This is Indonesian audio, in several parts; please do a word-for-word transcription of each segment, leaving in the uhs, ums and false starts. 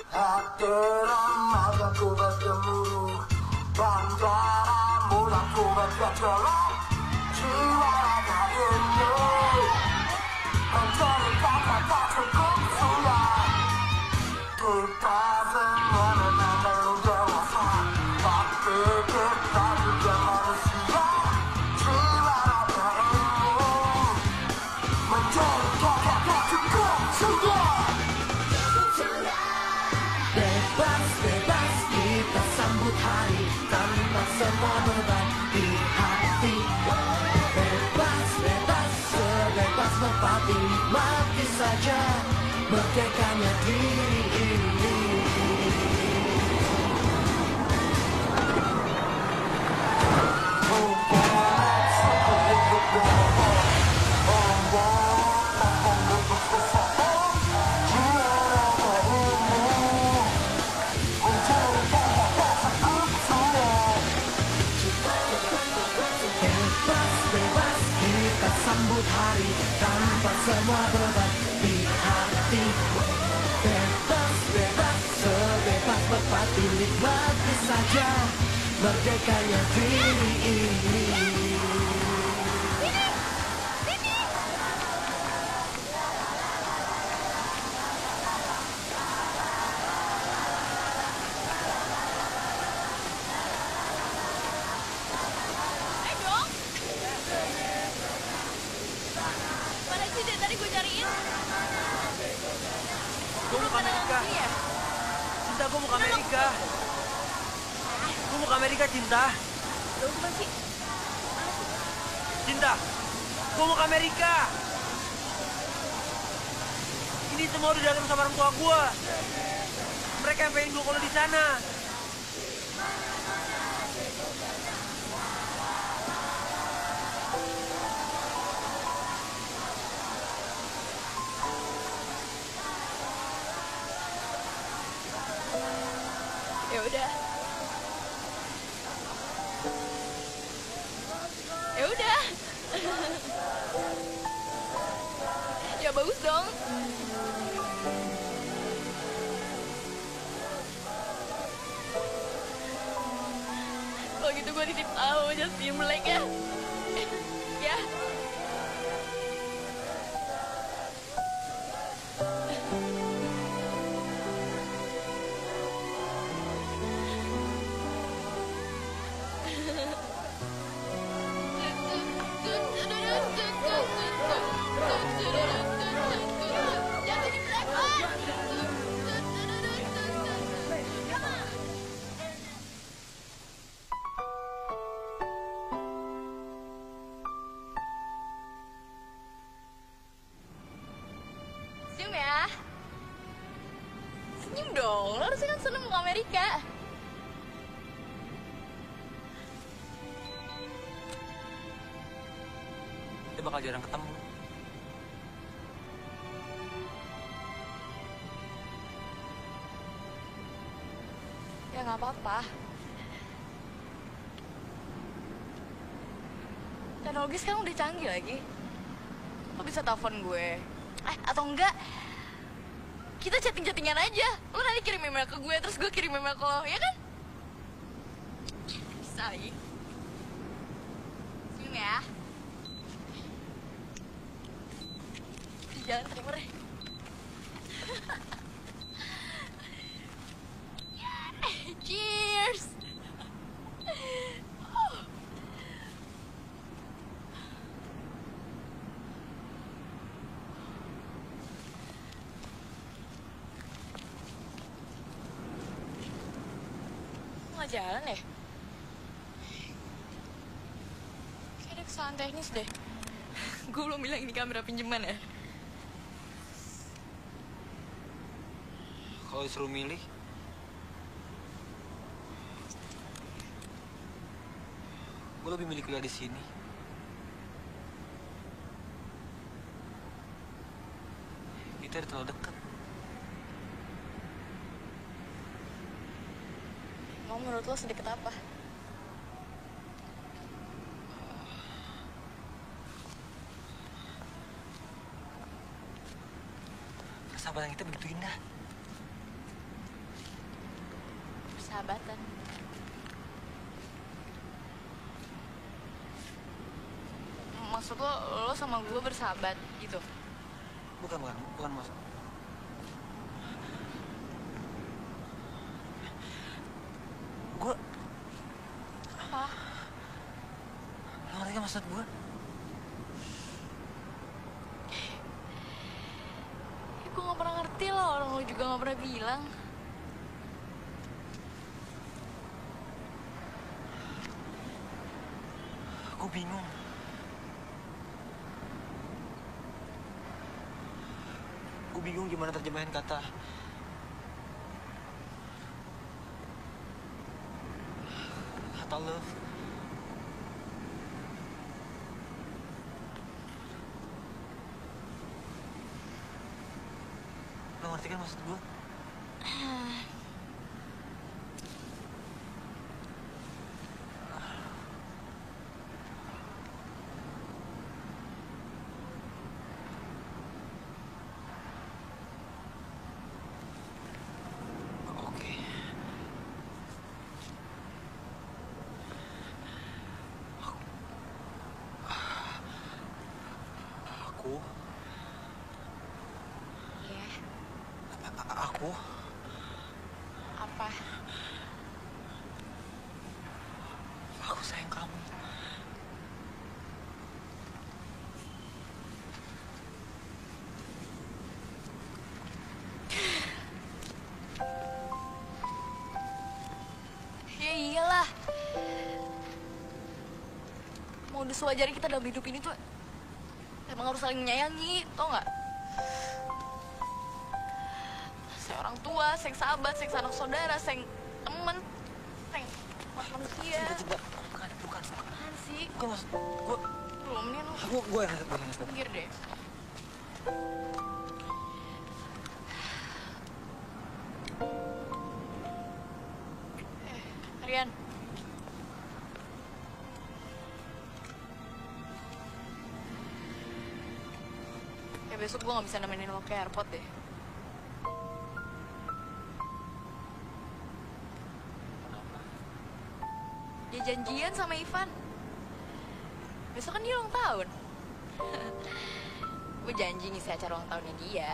hati remajaku bergemuruh, bandara mudahku bergejolak, jiwa raga ini menjadi kata tak cukup sudah. Kita semua memang belum dewasa, tapi kita juga manusia. Jiwa raga ini menjadi kata tak cukup sudah. Bebas, bebas kita sambut hari tanpa semua beban di hati. Bebas, bebas, sebebas merpati, mati saja merdekanya diri ini. Sambut hari tanpa semua beban di hati. Bebas, bebas, sebebas merpati, nikmati saja merdekanya diri ini. Gue mau ke Amerika. Cinta, gue mau ke Amerika. Gue mau ke Amerika, Cinta. Cinta, gue mau ke Amerika. Ini semua udah datang sama orang tua gue. Mereka yang pengen gue kalau di sana. Ya udah. Ya udah. Ya bagus dong. Kalau gitu gue titip tahu Justin Black ya. Ya. Senyum ya. Senyum dong, lo harusnya kan seneng mau ke Amerika. Kita bakal jarang ketemu. Ya nggak apa-apa. Teknologi sekarang udah canggih lagi. Lo bisa telepon gue. Eh, atau enggak, kita chatting-chattingan aja. Lo nanti kirim email ke gue, terus gue kirim email ke lo, ya kan? Bisa lagi. Senyum ya. Jangan terima deh. Cheers. Nggak jalan ya? Kayak ada kesalahan teknis deh. Gue belum bilang ini kamera pinjaman ya. Kalau disuruh milih, gue lebih milih kuliah di sini. Kita udah terlalu dekat. Mau menurut lo sedekat apa? Persahabatan kita begitu indah. persahabatan. Maksud lo, lo sama gue bersahabat gitu? Bukan, bukan, bukan maksud. Gue... Apa? Lo ngerti kan maksud gue? Ya, gue gak pernah ngerti lah, orang lo juga gak pernah bilang. Gue bingung. Gue bingung gimana terjemahin kata. Kata love. Lo ngerti kan maksud gue? Oke. Aku... Iya. A- Aku... Apa? Aku sayang kamu. Ya iyalah. Mau udah sewajarnya kita dalam hidup ini tuh emang harus saling menyayangi, tau nggak? Sayang orang tua, sayang sahabat, sayang sanak saudara, sayang temen, sayang manusia. Tidak, tidak. Bukan, bukan. Apaan sih? Bukan maksud gue. Belum nih lu Gue, gue yang gue yang ngasih. pinggir deh. Eh, Rian. Ya besok gue gak bisa nemenin lo ke airport deh. Dia janjian sama Ivan. Besok kan dia ulang tahun. Gue janji ngisi acara ulang tahunnya dia.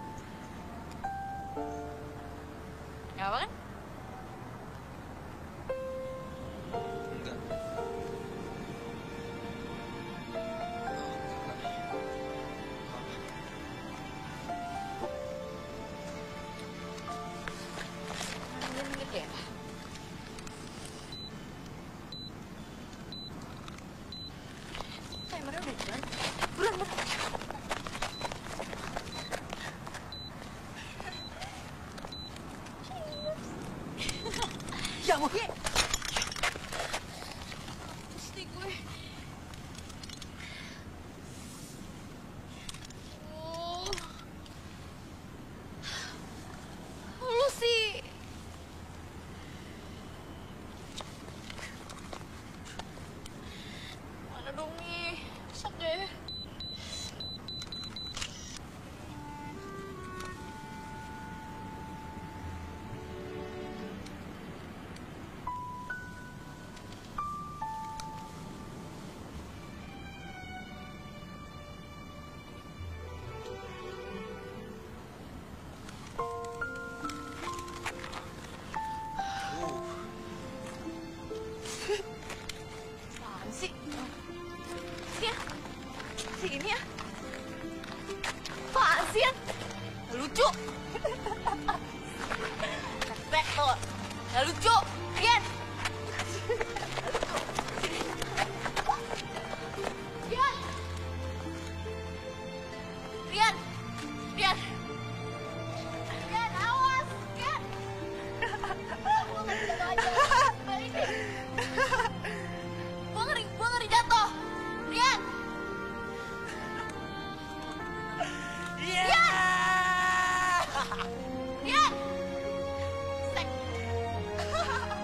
Gak apa kan? Enggak. Minggir deh. Timernya udah jalan. Buruan, buruan. Ya gue. Pasti gue. Oh. Lu sih. Mana dong nih? Rusak deh. Apaan sih? Sian. Sini ya. Apaan sih, Yan? Gak lucu. Kesek tuh. Gak lucu. Rian. Rian. Rian. Rian. Rian, awas. Rian. Gua nggak bisa aja. Balik deh. Gua ngeri, gua ngeri jatuh. Rian. Iya. Rian. Sek.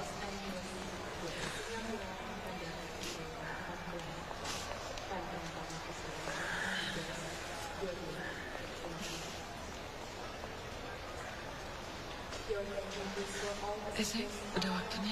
Eh, sayang, udah waktunya.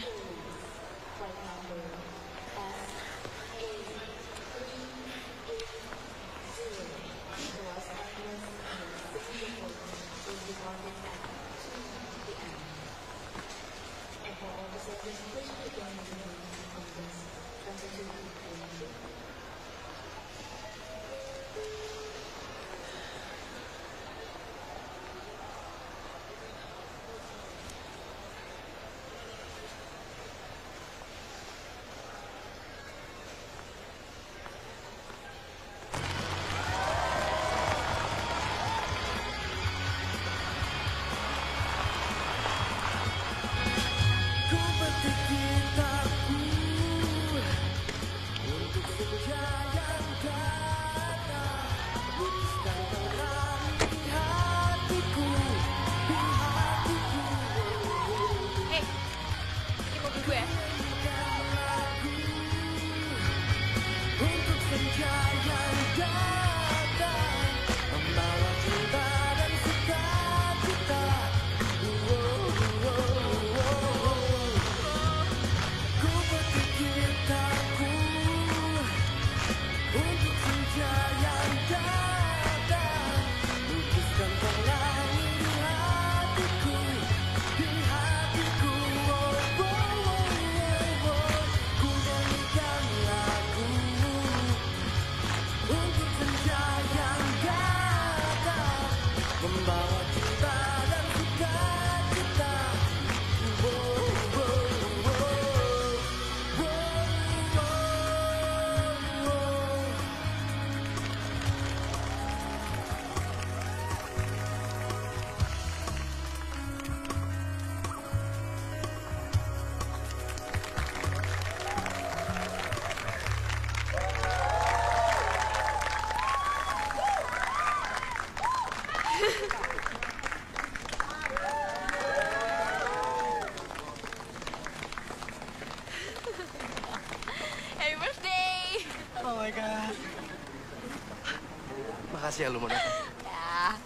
Makasih ya lu mau datang. Ya,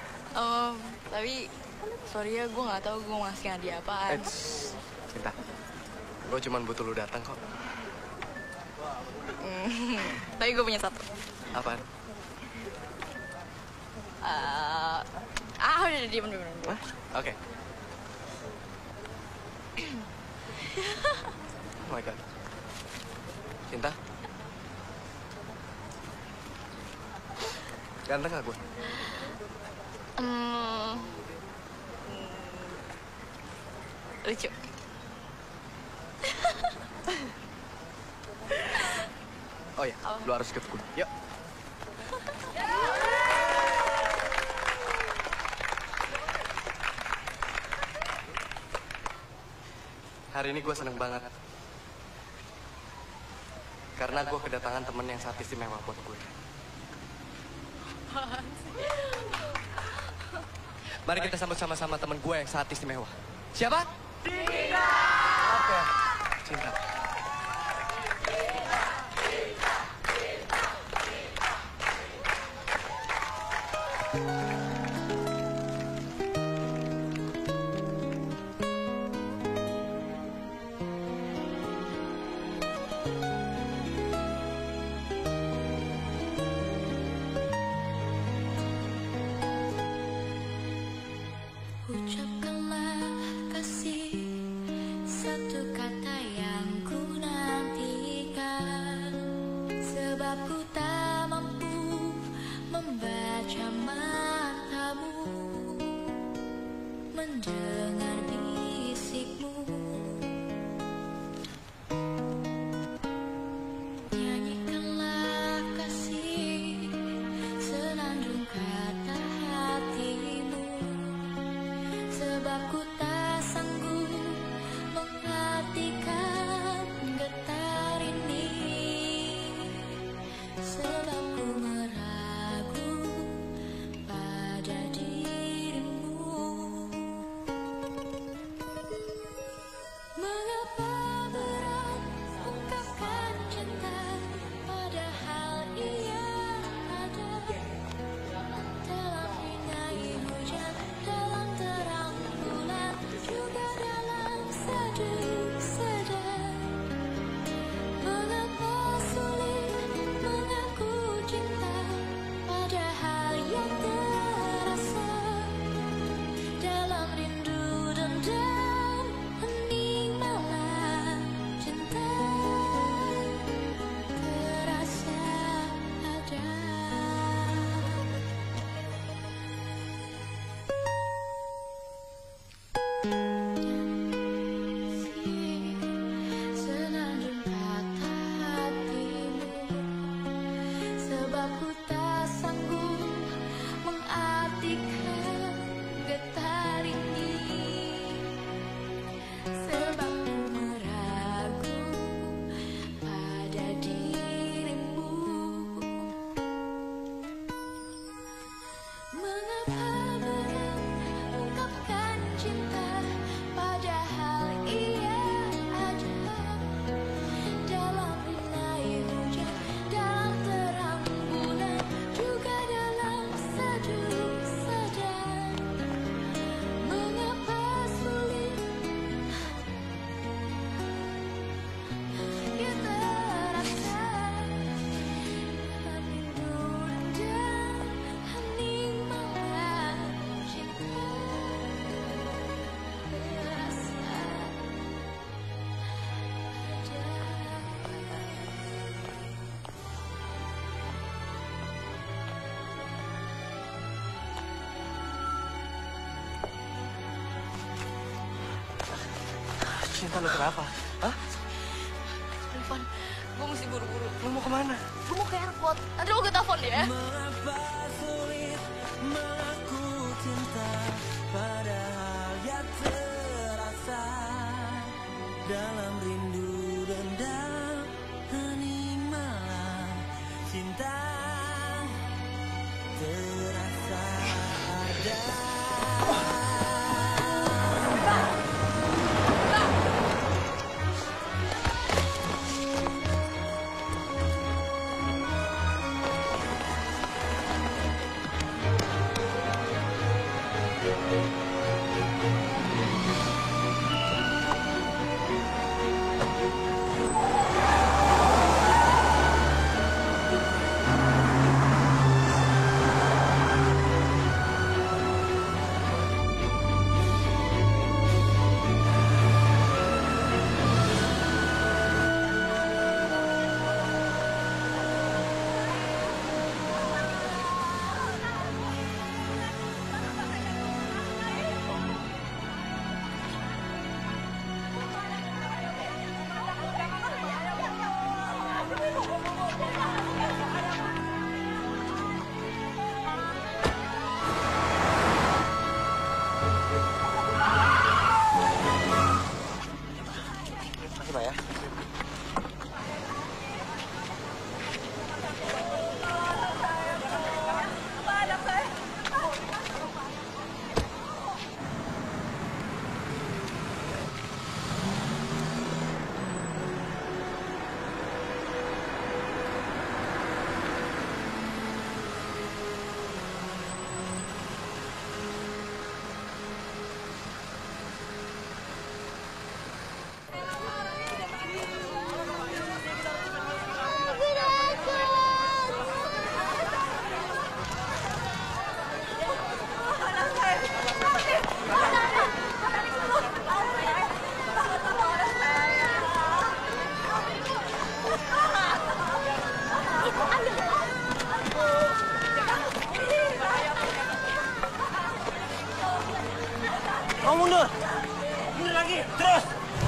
um, tapi sorry ya, gue nggak tahu gue mau ngasih hadiah apaan. Eh, Cinta, gue cuma butuh lu datang kok. Hmm, tapi gue punya satu. Apaan? Uh, ah, udah diem diem diem. Oke. Okay. Oh my god. Cinta? Ganteng gak gue? Hmm, lucu. Oh ya, oh. Lu harus ikut gue. Yuk. Hari ini gue seneng banget. Karena gue kedatangan temen yang sangat istimewa buat gue. Mari kita sambut sama-sama temen gue yang sangat istimewa. Siapa? Cinta! Oke. Cinta. Ucapkanlah kasih, satu kata yang ku nantikan, sebab ku tak mampu membaca matamu, mendengar bisikmu. Nyanyikanlah kasih, senandung kata hatimu, Cinta, lu kenapa? Hah? Ivan, gue mesti buru-buru. Lu mau kemana? Gue mau ke airport. Nanti lo gue telepon ya. Mengapa sulit mengaku cinta, padahal ya terasa dalam rindu dendam hening malam. Cinta terasa ada. Makasih, Pak ya. Kamu mundur. Mundur lagi. Terus.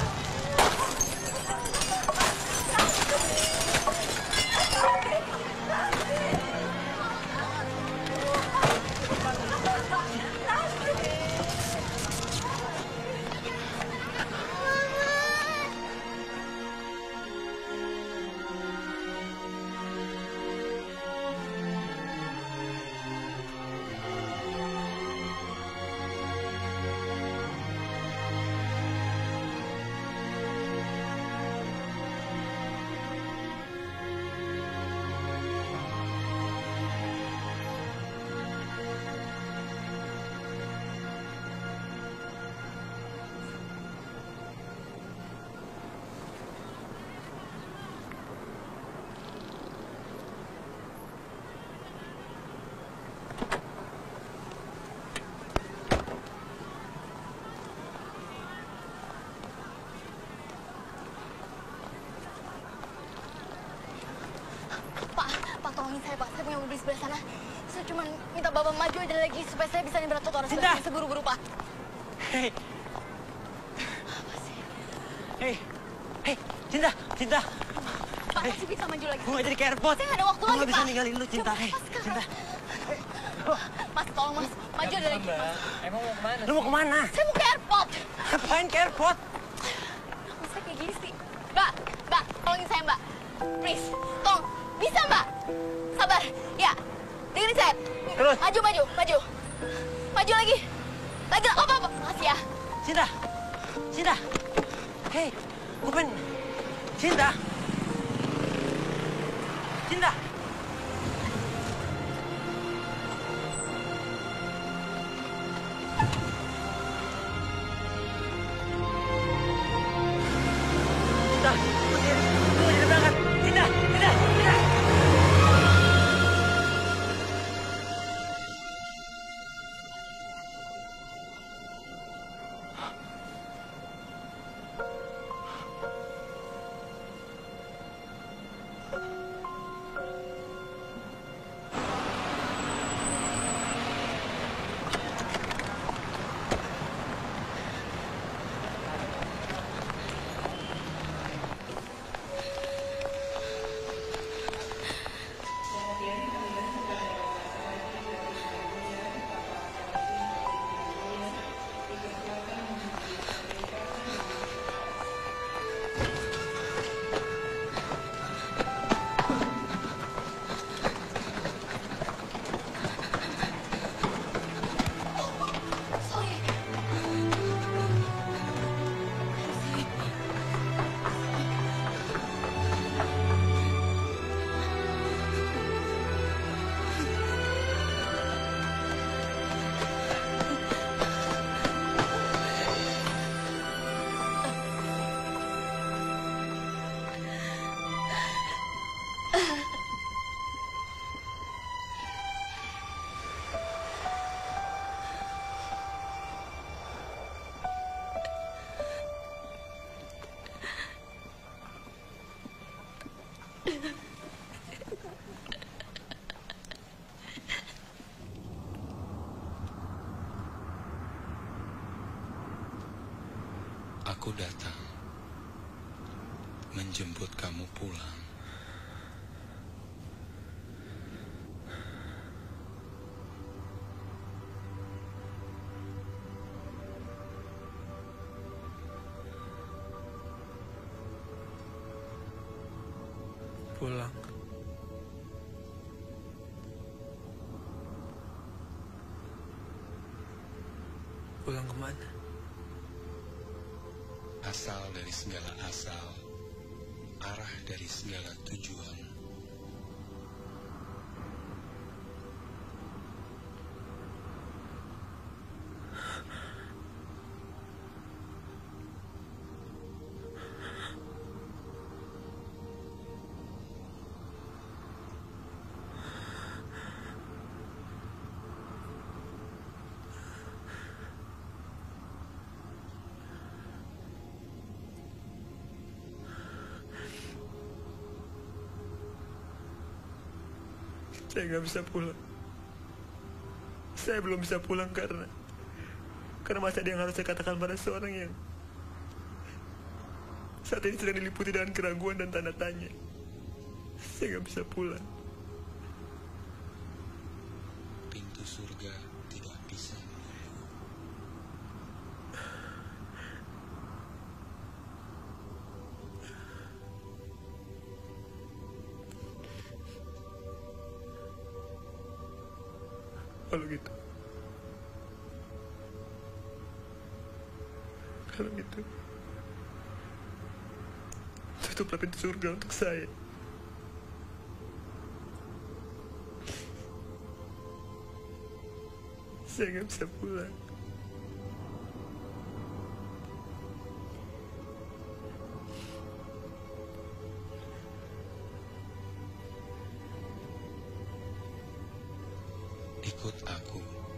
Tolongin saya, Pak. Saya punya mobil sebelah sana. Saya cuma minta Bapak maju aja lagi supaya saya bisa nyebrang trotoar sebelah sini seburu-buru, Pak. Hei. Apa sih? Hei. Hei, Cinta, Cinta. Pak, masih bisa maju lagi. Gue nggak jadi ke airport. Saya nggak ada waktu Gue lagi, nggak bisa Pak. ninggalin lu, Cinta. Coba, Hei, Mas, sekarang. Cinta. Mas, tolong, Mas. Maju ada lagi. Emang mau kemana? Lu mau kemana? Saya mau ke airport. Ngapain ke airport? Kenapa saya kayak gini sih? Mbak, Mbak, tolongin saya, Mbak. Please, tolong. Bisa, Mbak? Sabar. Ya, dengerin saya. Terus. Maju, maju, maju. Maju lagi. Lagi, apa, apa. Makasih ya. Cinta. Cinta. Hei, gue pengen. Cinta. Cinta. Cinta. Gue jadi berangkat. Cinta. Cinta. Cinta. Aku datang menjemput kamu pulang. Pulang. Pulang kemana? Asal dari segala asal, arah dari segala tujuan. Saya nggak bisa pulang. Saya belum bisa pulang karena karena masih ada yang harus saya katakan pada seorang yang saat ini sedang diliputi dengan keraguan dan tanda tanya. Saya nggak bisa pulang. Pintu surga tidak bisa menunggu. Kalau gitu, kalau gitu, tutuplah pintu surga untuk saya. Saya nggak bisa pulang. Ikut aku.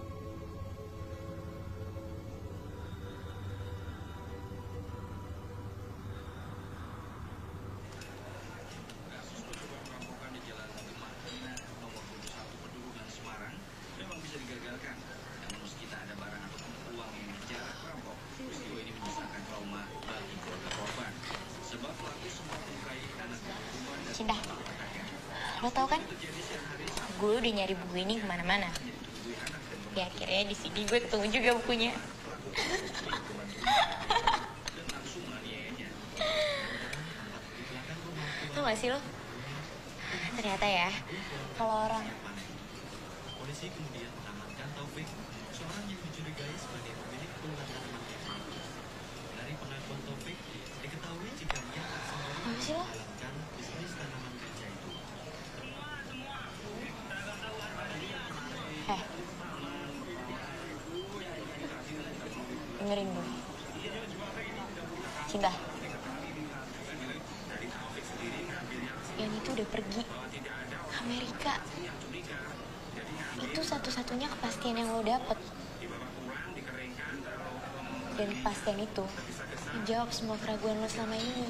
Cinta, lo tau kan? Gue udah nyari buku ini kemana-mana. Ya akhirnya di sini gue ketemu juga bukunya. Tau gak sih lo? Ternyata ya, kalau orang Polisi kemudian mengamankan Taufik, seorang yang dicurigai sebagai pemilik puluhan tanaman kerja. Dari pengakuan Taufik, diketahui jika ia apa sih lo? menjalankan bisnis tanaman kerja itu. Eh, dengerin gue. Cinta, yang itu udah pergi Amerika. Itu satu-satunya kepastian yang lo dapet. Dan kepastian itu menjawab semua keraguan lo selama ini.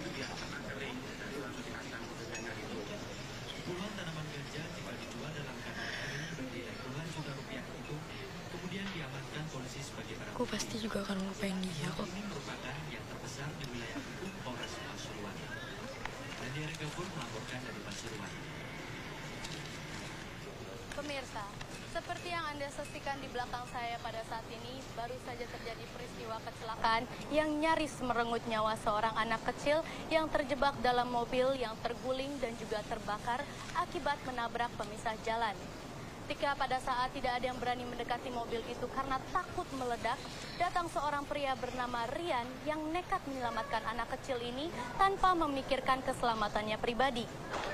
Puluhan tanaman kerja jika dijual dalam keadaan kering bernilai puluhan juta rupiah itu kemudian diamankan polisi sebagai barang Gue pasti juga akan ngelupain dia kok. ini merupakan yang terbesar di wilayah hukum Polres Pasuruan. Nadia Regafur melaporkan dari Pasuruan. Pemirsa, seperti yang Anda saksikan di belakang saya pada saat ini, baru saja terjadi peristiwa kecelakaan yang nyaris merenggut nyawa seorang anak kecil yang terjebak dalam mobil yang terguling dan juga terbakar akibat menabrak pemisah jalan. Ketika pada saat tidak ada yang berani mendekati mobil itu karena takut meledak, datang seorang pria bernama Rian yang nekat menyelamatkan anak kecil ini tanpa memikirkan keselamatannya pribadi.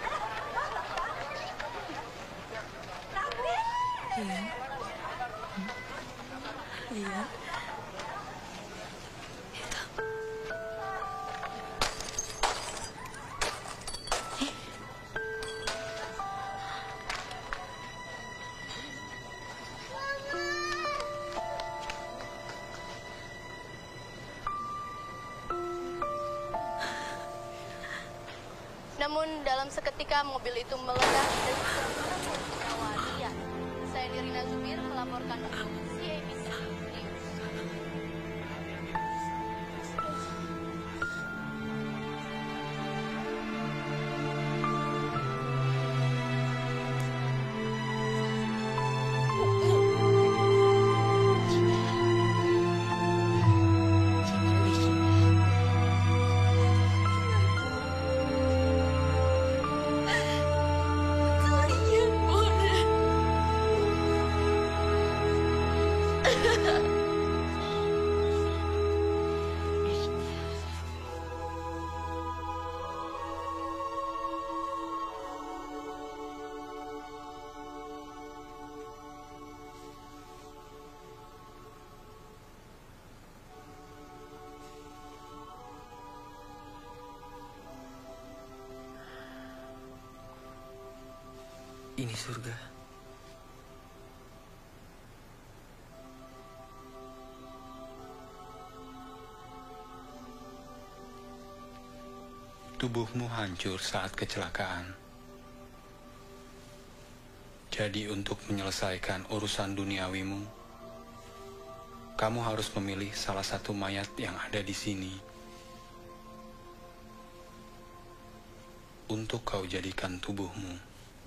Iya. Iya. Namun dalam seketika mobil itu meledak dan juga merenggut nyawa Nia. Saya Nirina Zubir melaporkan untuk C A B C News. Ini surga. Tubuhmu hancur saat kecelakaan. Jadi untuk menyelesaikan urusan duniawimu, kamu harus memilih salah satu mayat yang ada di sini untuk kau jadikan tubuhmu.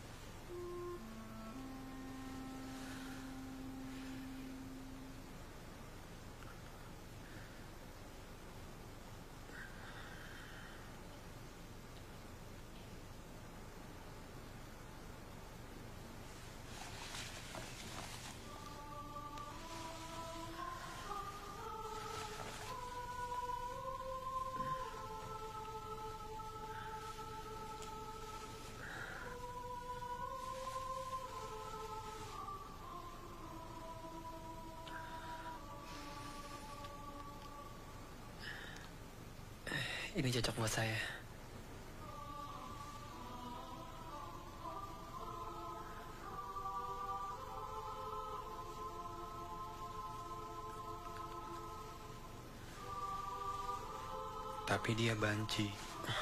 Ini cocok buat saya. Tapi dia banci.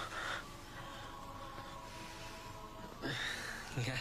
Enggak.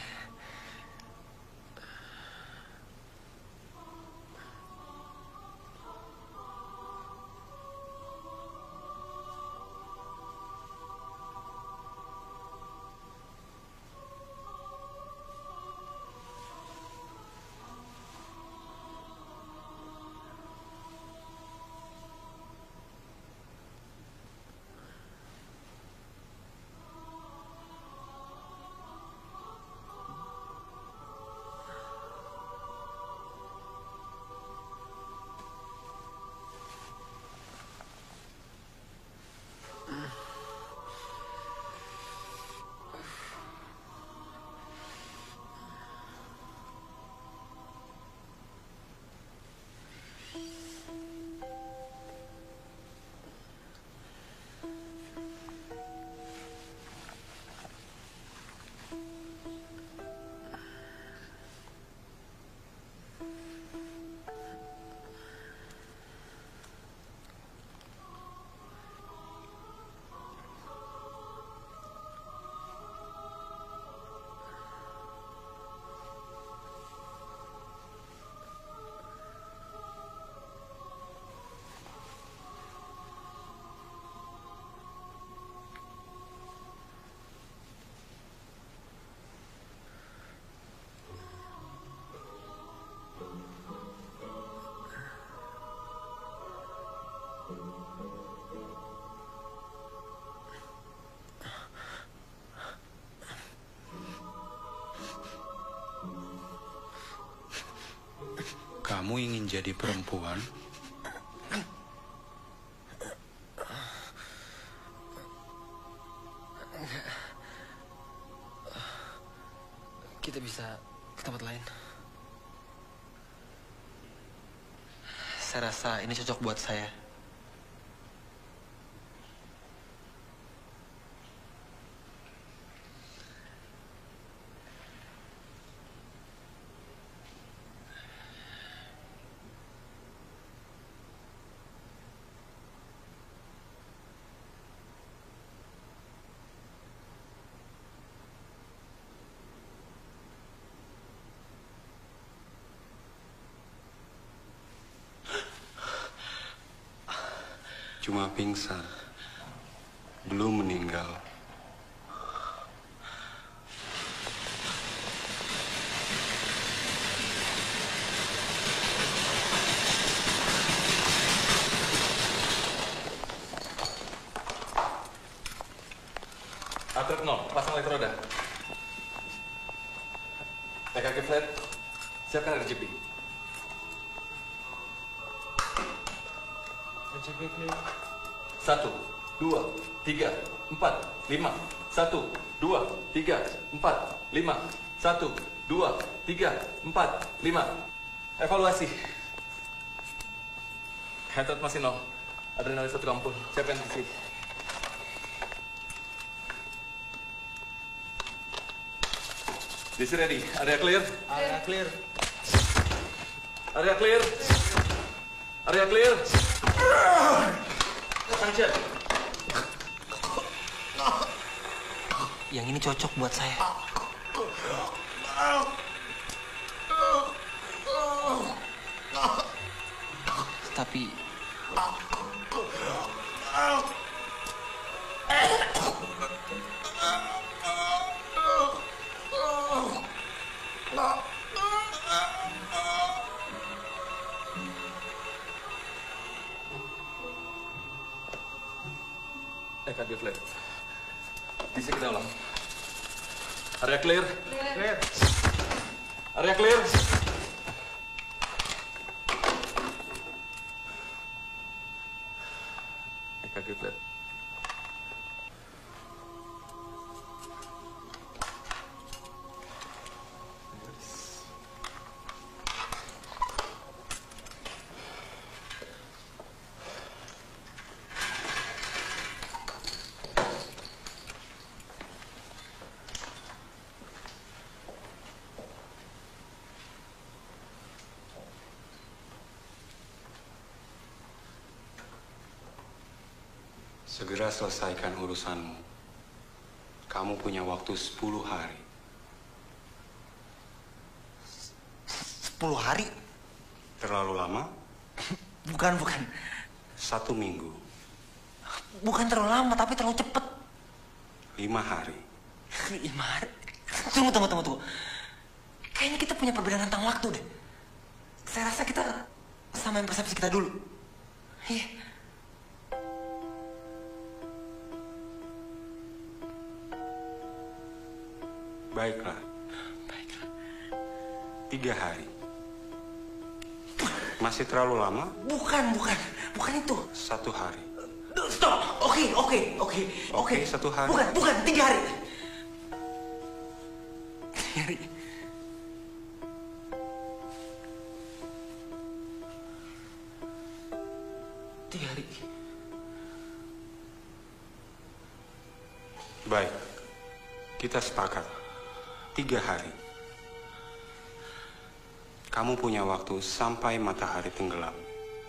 Kamu ingin jadi perempuan? Kita bisa ke tempat lain. Saya rasa ini cocok buat saya. Cuma pingsan, belum meninggal. Atrap nol, pasang elektroda. T K G flat, siapkan R G B. R G B clear. Satu, dua, tiga, empat, lima. Satu, dua, tiga, empat, lima. Satu, dua, tiga, empat, lima. Evaluasi. Heart rate masih nol. Adrenalin satu ampul. Siapkan T C. D C ready. Area clear. Area clear. Area clear. Area clear. Sanction. Yang ini cocok buat saya. Tapi T K G flat. D C kita ulang. Area clear. clear. Area clear. T K G flat. Segera selesaikan urusanmu. Kamu punya waktu sepuluh hari. Sepuluh hari? Terlalu lama? Bukan, bukan. Satu minggu. Bukan terlalu lama, tapi terlalu cepat. Lima hari. Lima hari? Tunggu, tunggu, tunggu, tunggu. Kayaknya kita punya perbedaan tentang waktu deh. Saya rasa kita samain persepsi kita dulu. Iya. Baiklah. Baiklah. Tiga hari. Masih terlalu lama? Bukan, bukan. Bukan itu. Satu hari. Stop. Oke, oke, oke. Oke, satu hari. Bukan, bukan. Tiga hari. Tiga hari. Tiga hari. Baik. Kita sepakat. Tiga hari. Kamu punya waktu sampai matahari tenggelam.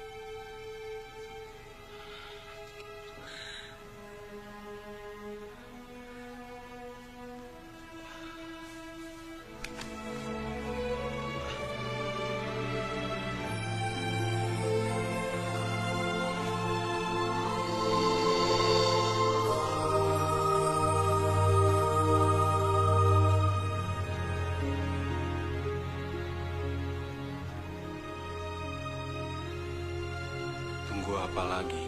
Tunggu apa lagi?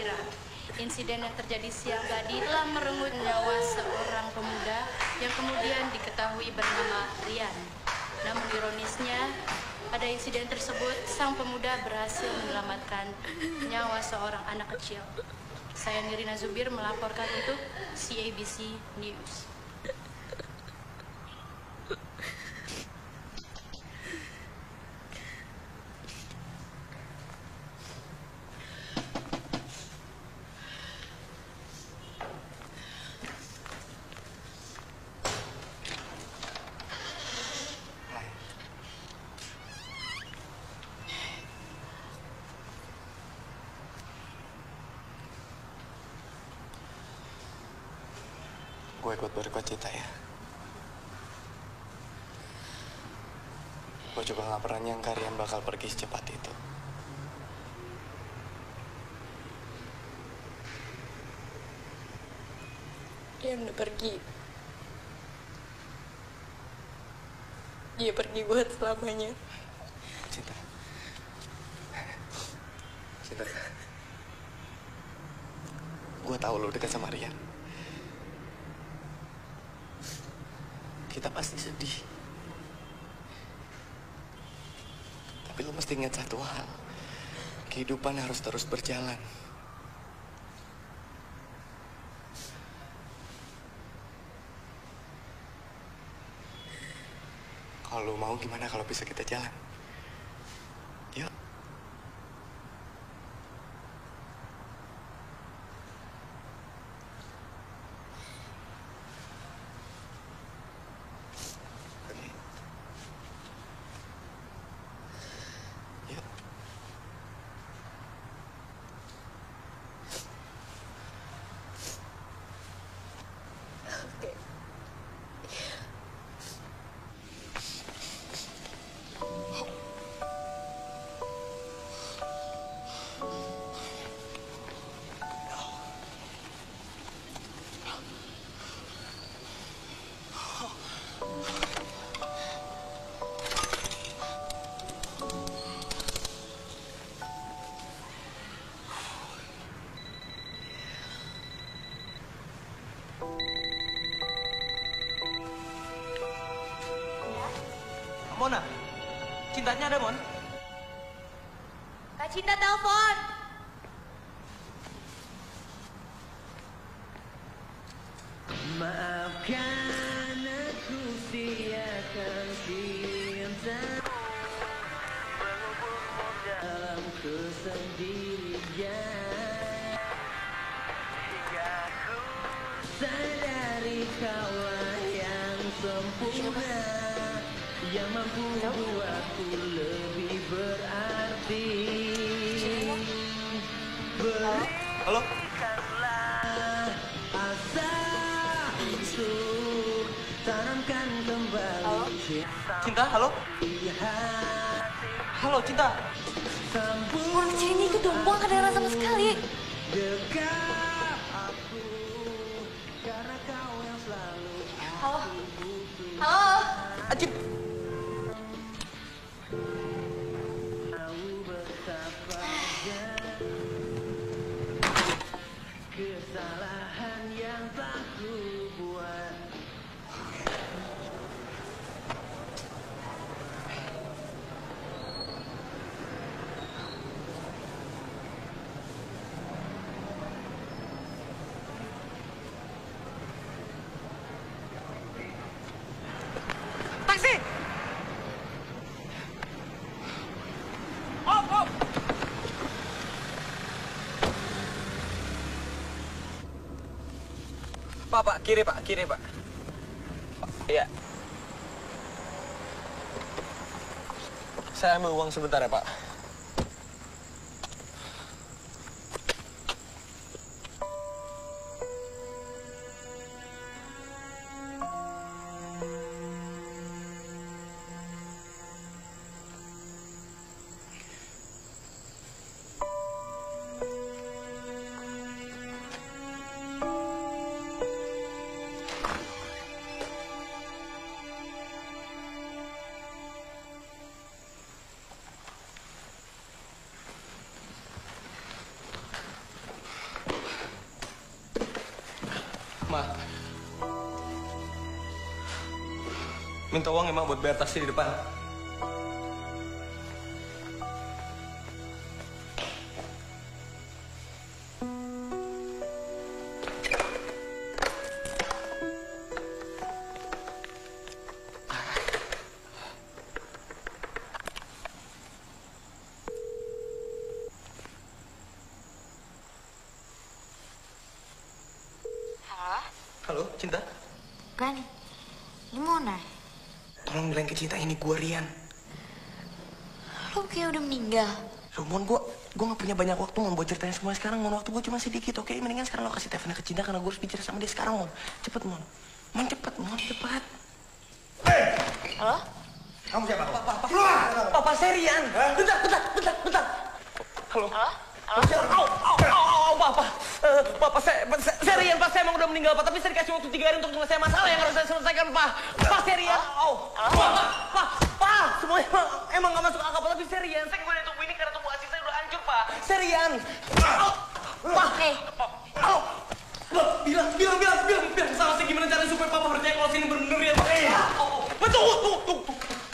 Elvira. Insiden yang terjadi siang tadi telah merenggut nyawa seorang pemuda yang kemudian diketahui bernama Rian. Namun ironisnya, pada insiden tersebut sang pemuda berhasil menyelamatkan nyawa seorang anak kecil. Saya Nirina Zubir melaporkan untuk C A B C News. Gue ikut berduka cita ya. Gue juga gak pernah nyangka Rian bakal pergi secepat itu. Rian udah pergi. Dia pergi buat selamanya. Cinta. Cinta. Gue tahu lo dekat sama Rian. Kita pasti sedih. Tapi lo mesti ingat satu hal. Kehidupan harus terus berjalan. Kalau lo mau, gimana kalau bisa kita jalan? Yuk. Mona, cintanya ada, Mon? Kak Cinta telepon. Maafkan aku siakan cinta dalam kesendirian hingga ku sadari kaulah yang sempurna yang mampu buatku lebih berarti. Halo? Berikanlah asa untuk tanamkan kembali Cinta, halo? Halo, Cinta. Orang kecil ini itu dong, buang kedengaran sama sekali. Dekat aku karena kau yang selalu. Halo? Halo? Acip. Kesalahan yang tak ku buat. Taksi! Op, op! Pak, Pak, kiri, Pak, kiri, Pak. Iya. Saya ambil uang sebentar ya, Pak. minta uang emang buat bayar taksi di depan. Halo, Cinta? Kan, gimana? Tolong bilang ke Cinta ini gue Rian. Lo kayak udah meninggal. Mon, gue gue gak punya banyak waktu, Mon, buat ceritain semua sekarang, Mon. Waktu gue cuma sedikit, oke? Mendingan sekarang lo kasih teleponnya ke Cinta karena gue harus bicara sama dia sekarang, Mon. Cepet, Mon. Mon, cepet, Mon, cepet. Halo? Kamu siapa? Papa, papa. Keluar! Papa, saya Rian. Bentar, bentar, bentar, bentar. Halo? Halo? Halo? Au, au, au, au, Papa. Uh, Papa, saya, saya, saya Rian, Pak. Saya emang udah meninggal, Pak. Tapi saya dikasih waktu tiga hari untuk menyelesaikan masalah yang harus saya selesaikan, Pak. Pak, saya Rian. Au. Pak, Pak, Pak. Semuanya emang, emang gak masuk akal, Pak. Tapi saya Rian. Saya kembali tubuh ini karena tubuh asli saya udah hancur, Pak. Saya Rian. Au. Pak. Hei. Au. Pak, bilang, bilang, bilang, bilang, bilang. Sama saya gimana caranya supaya Papa percaya kalau sini bener-bener Rian, Pak. Eh. Au. Pak, tunggu, tunggu, tunggu.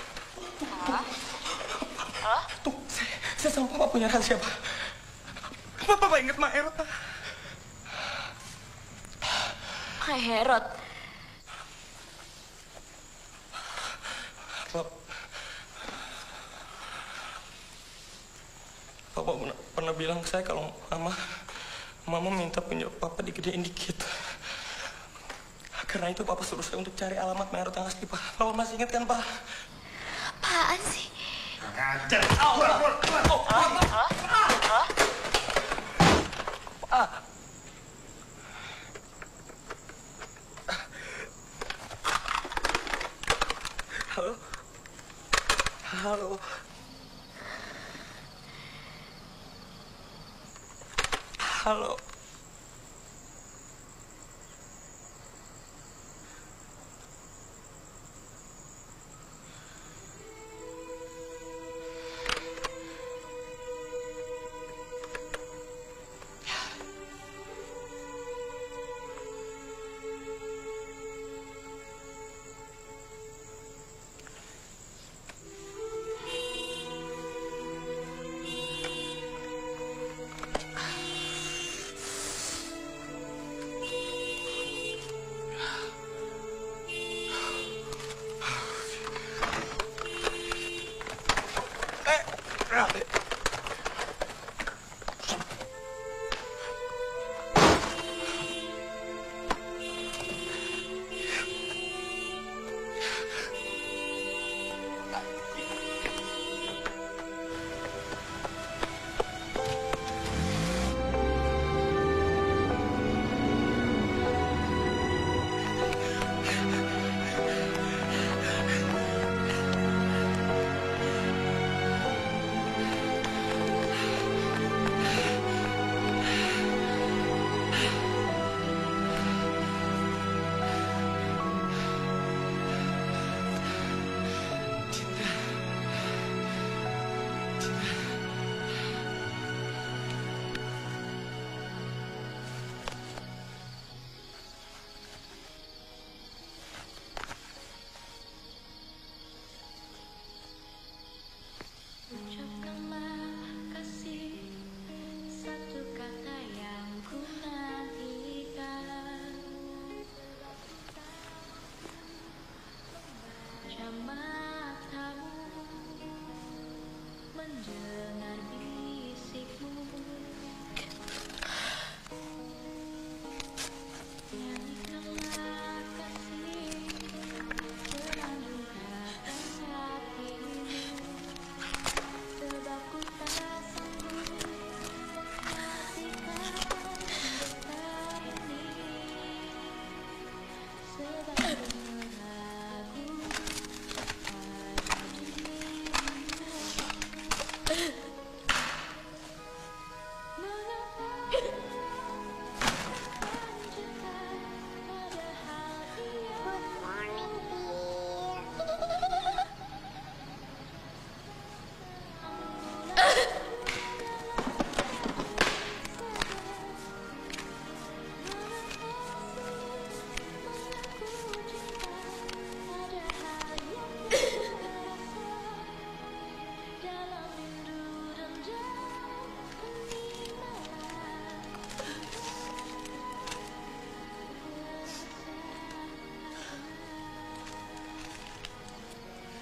Halo? Tuh, saya, saya sama Papa punya rahasia, Pak. Papa, Papa inget Mak Erot, Pak. Mak Herot? Papa, Papa pernah, pernah bilang ke saya kalau Mama, Mama minta punya Papa digedein dikit. Karena itu Papa suruh saya untuk cari alamat Mak Erot yang asli, Pak. Papa masih ingat kan, Pak? Apaan sih? Ngajar. Oh, keluar, keluar, keluar. Oh, Halo? Halo? Halo? Ah. Halo? Halo? Halo?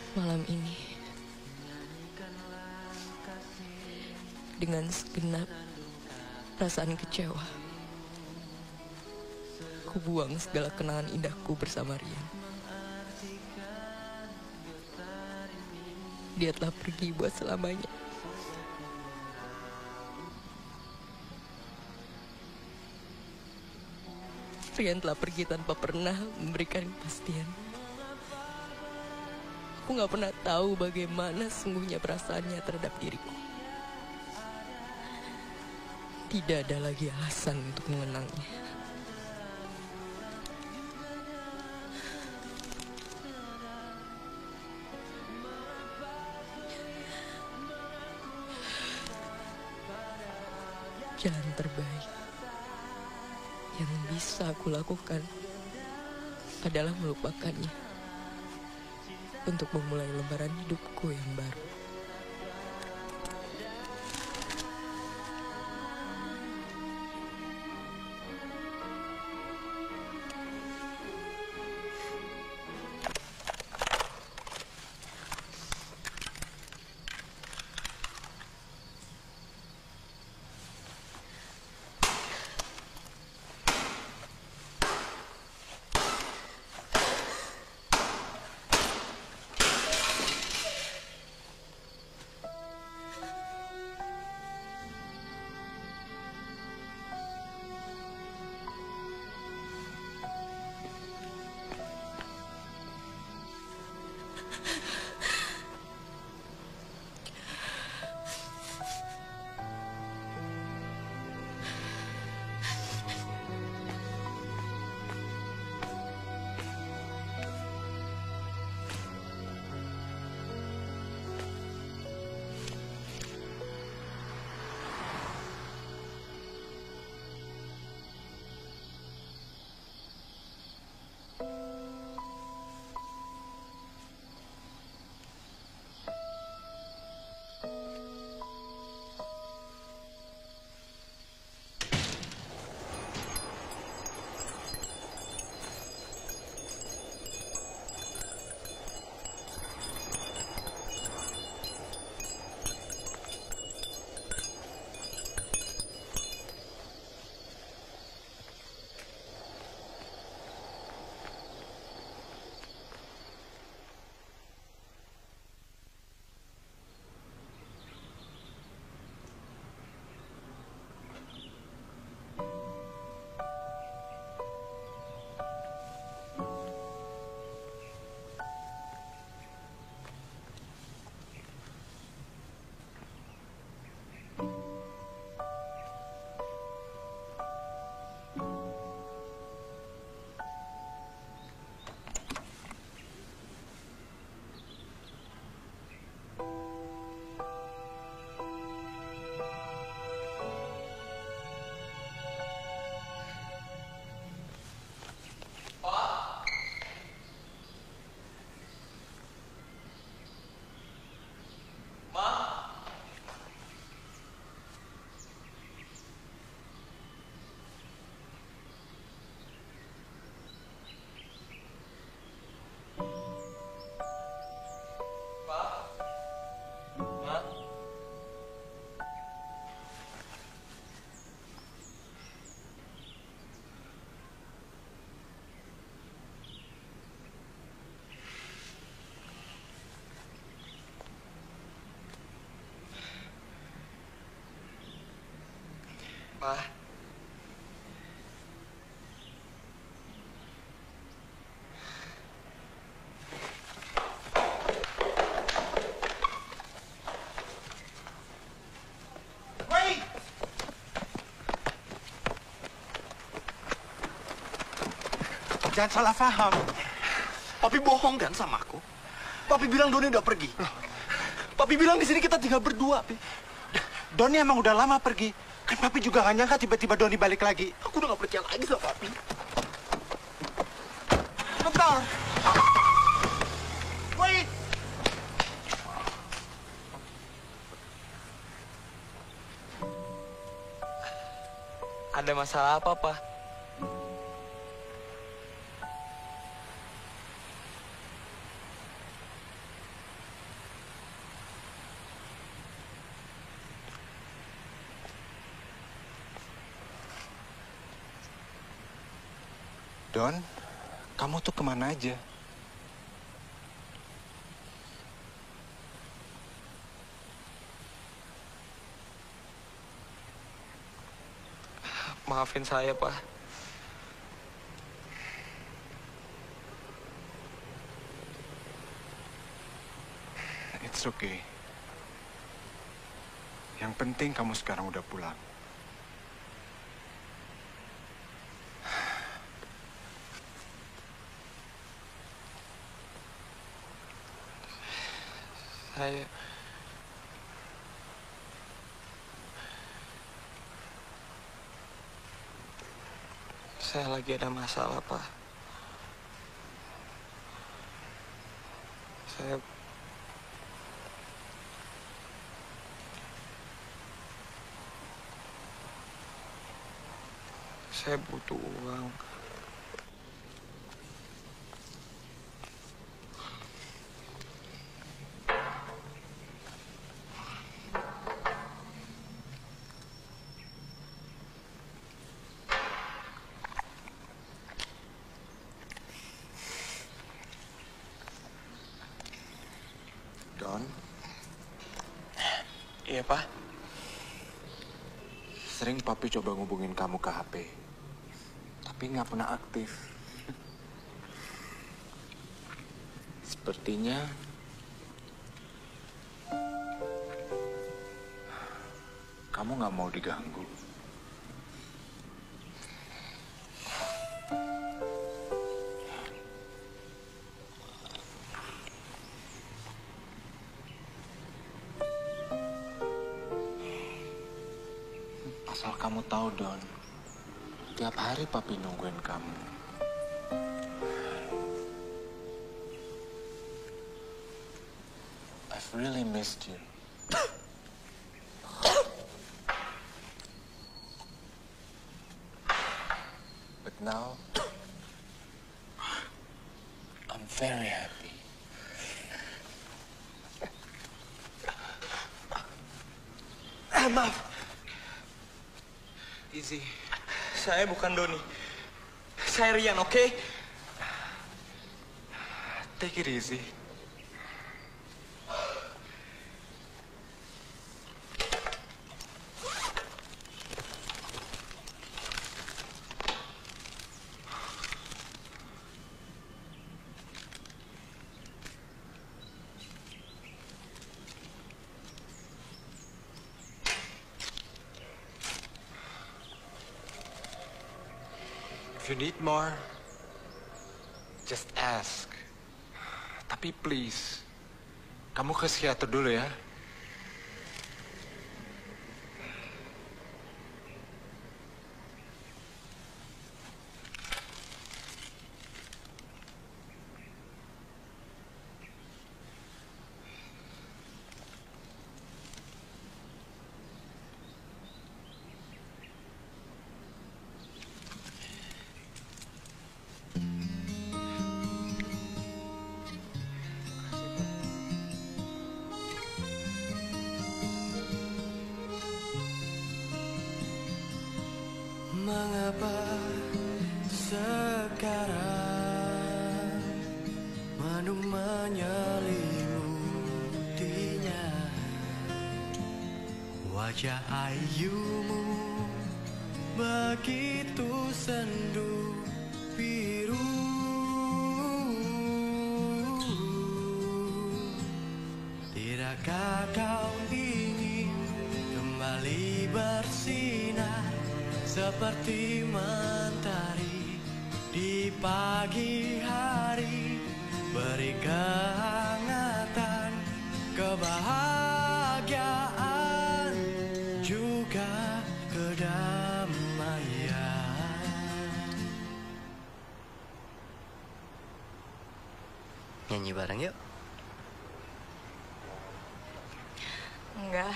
Malam ini, dengan segenap perasaan kecewa, ku buang segala kenangan indahku bersama Rian. Dia telah pergi buat selamanya. Rian telah pergi tanpa pernah memberikan kepastian. Aku gak pernah tahu bagaimana sesungguhnya perasaannya terhadap diriku. Tidak ada lagi alasan untuk mengenangnya. Jalan terbaik yang bisa aku lakukan adalah melupakannya untuk memulai lembaran hidupku yang baru. Pa. Wait! Jangan salah paham. Papi bohong kan sama aku? Papi bilang Doni udah pergi. Papi bilang di sini kita tinggal berdua, Pi. Doni emang udah lama pergi. Kan Papi juga gak nyangka tiba-tiba Doni balik lagi. Aku udah gak percaya lagi sama Papi. Bentar. Wait. Ada masalah apa, Pa? Don, kamu tuh kemana aja? Maafin saya, Pak. It's okay. Yang penting kamu sekarang udah pulang. Saya... Saya lagi ada masalah, Pak. Saya... Saya butuh uang. Don? Iya, Pak. Sering papi coba ngubungin kamu ke H P. Tapi nggak pernah aktif. Sepertinya kamu nggak mau diganggu. Asal kamu tahu, Don. Tiap hari papi nungguin kamu. I've really missed you. But now, I'm very happy. Ah, maaf. Easy. Saya bukan Doni. Saya Rian, oke? Okay? Take it easy. If you need more, just ask. Tapi please, kamu ke psikiater dulu ya. Mengapa sekarang mendung menyelimutinya, wajah ayumu begitu sendu biru. Tidakkah kau ingin kembali bersinar seperti mentari di pagi hari, beri kehangatan, kebahagiaan, juga kedamaian. Nyanyi bareng yuk. Enggak.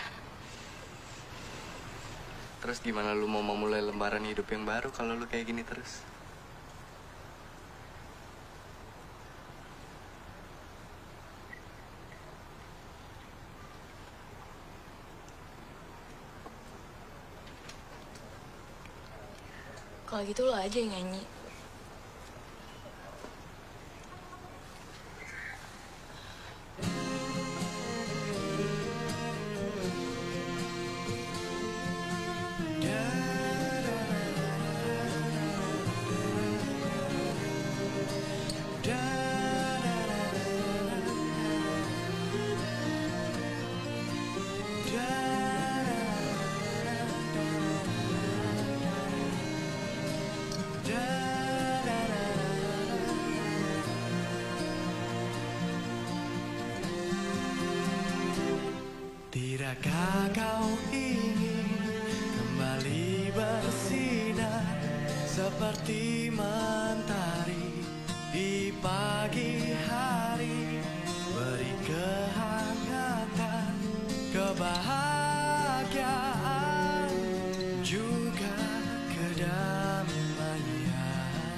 Terus gimana lu mau memulai lembaran hidup yang baru kalau lu kayak gini terus? Kalau gitu lo aja yang nyanyi. Tidakkah kau ingin kembali bersinar seperti mentari di pagi hari, beri kehangatan, kebahagiaan, juga kedamaian.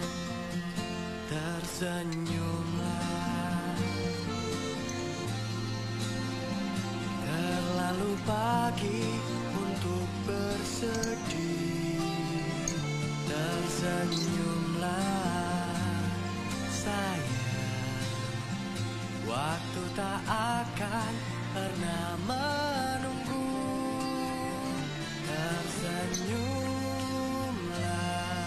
Tersenyumlah. Terlalu pagi untuk bersedih. Tersenyumlah sayang. Waktu tak akan pernah menunggu. Tersenyumlah.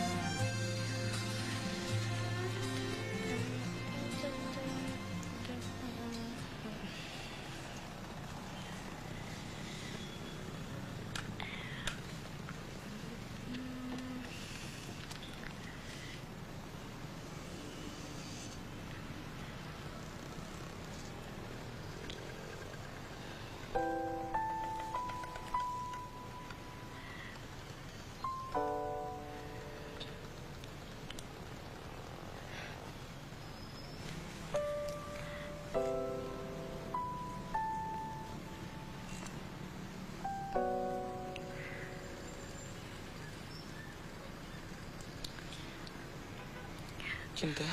Cinta.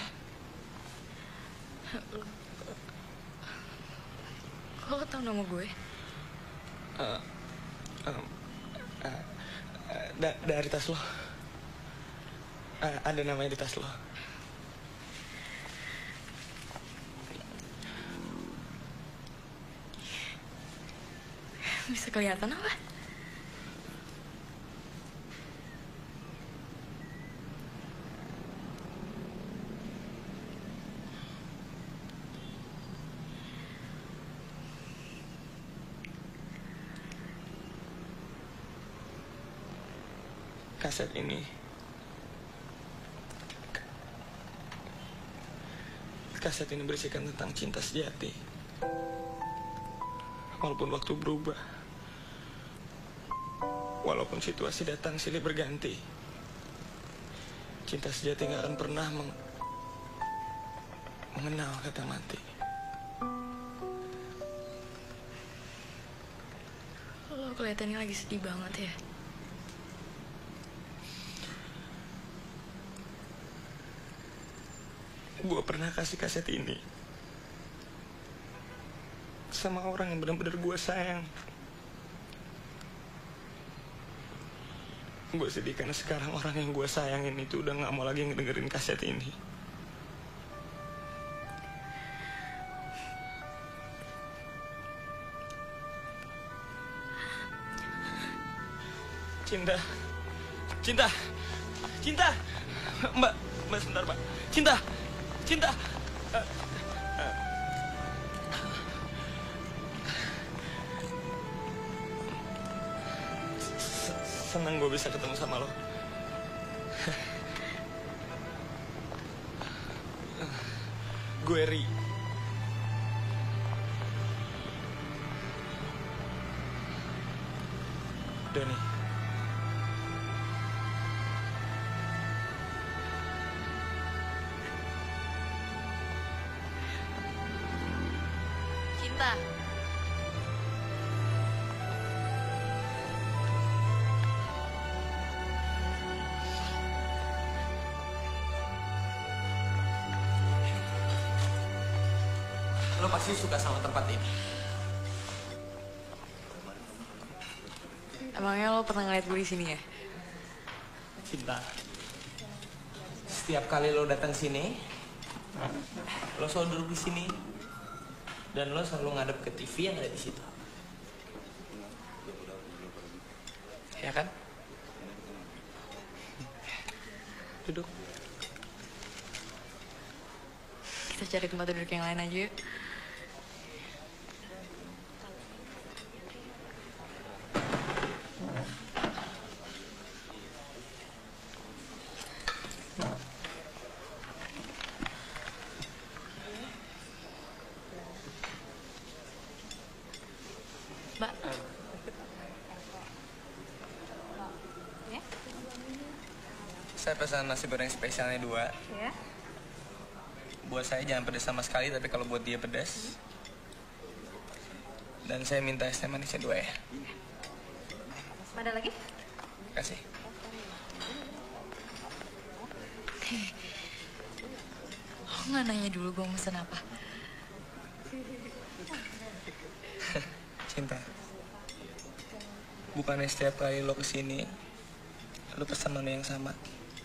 Lo tau nama gue? Uh, um, uh, uh, da dari tas lo. Uh, ada namanya di tas lo. Bisa kelihatan apa? Kaset ini Kaset ini berisikan tentang cinta sejati. Walaupun waktu berubah, walaupun situasi datang silih berganti, cinta sejati gak akan pernah meng mengenal kata mati. Lo kelihatannya lagi sedih banget ya. Gue pernah kasih kaset ini sama orang yang benar-benar gue sayang. Gue sedih karena sekarang orang yang gue sayangin itu udah gak mau lagi ngedengerin kaset ini. Cinta, cinta, cinta, Mbak, Mbak sebentar Mbak, cinta. Cinta, uh, uh. Senang gue bisa ketemu sama lo. Gue Ri. Doni. Cinta. Lo pasti suka sama tempat ini. Emangnya lo pernah ngeliat gue di sini ya? Cinta. Setiap kali lo datang sini, lo selalu duduk di sini. Dan lo selalu ngadep ke T V yang ada di situ. Ya kan? Duduk. Kita cari tempat duduk yang lain aja yuk. Saya pesan nasi goreng spesialnya dua. Ya. Buat saya jangan pedas sama sekali, tapi kalau buat dia pedas. Dan saya minta es teh manisnya dua ya. Ada lagi? Kasih. Lo nggak nanya dulu gue mesen apa? Cinta. Bukannya setiap kali lo kesini, lo pesan menu yang sama.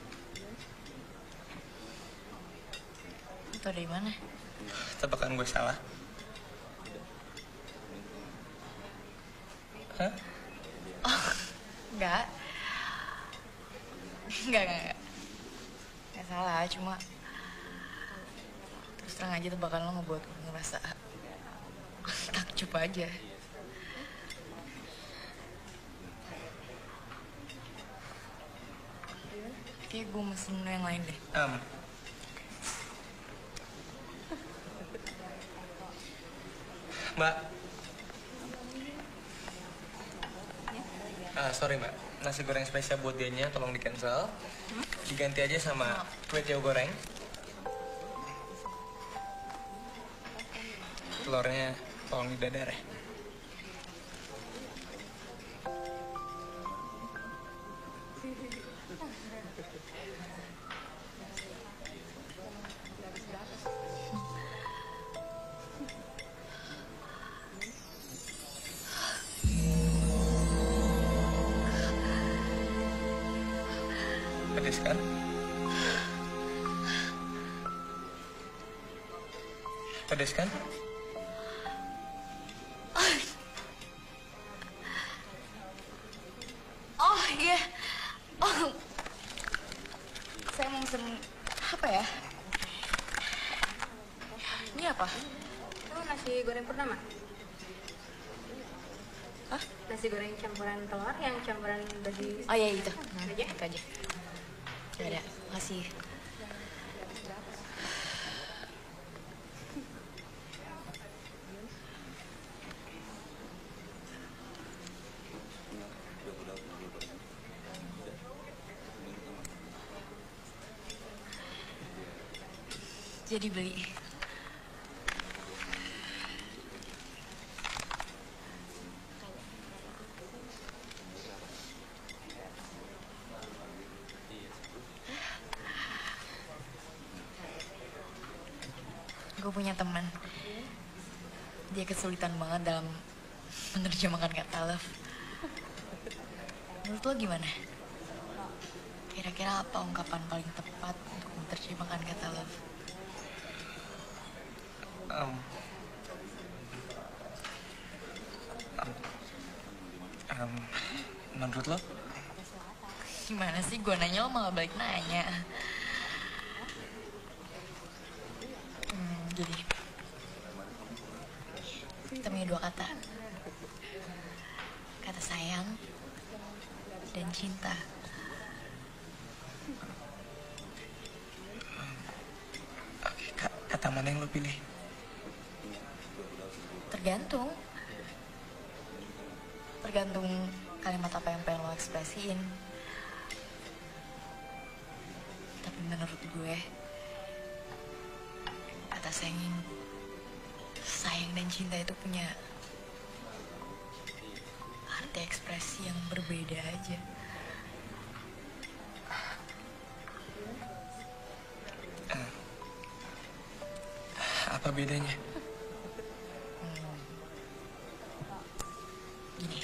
Lo tau dari mana? Tebakan gue salah. Hah? Oh, enggak. Enggak, enggak, enggak. Enggak salah, cuma terus terang aja tebakan lo ngebuat gue ngerasa takjub aja. Kayak gue mesen menu yang lain deh. Um. Mbak. Ah, sorry mbak, nasi goreng spesial buat dianya tolong di cancel. Hmm? Diganti aja sama kue tiaw goreng. Telurnya tolong di dadar ya. Pedes kan? Pedes kan? Oh iya. Oh. Saya mau pesen apa ya? Ini apa? Oh, nasi goreng Purnama. Hah? Nasi goreng campuran telur yang campuran daging. Oh iya itu. Nah, aja. Itu aja. Ya ada. Makasih. Jadi beli. Gue punya teman. Dia kesulitan banget dalam menerjemahkan kata love. Menurut lo gimana? Kira-kira apa ungkapan paling tepat untuk menerjemahkan kata love? Um, um, um, menurut lo? Gimana sih gue nanya lo malah balik nanya. Hmm, jadi kita punya dua kata. Kata sayang dan cinta. Oke, kata mana yang lo pilih? Tergantung. Tergantung kalimat apa yang pengen lo ekspresiin. Tapi menurut gue, kata sayang, sayang dan cinta itu punya arti ekspresi yang berbeda aja. Uh, apa bedanya? Gini.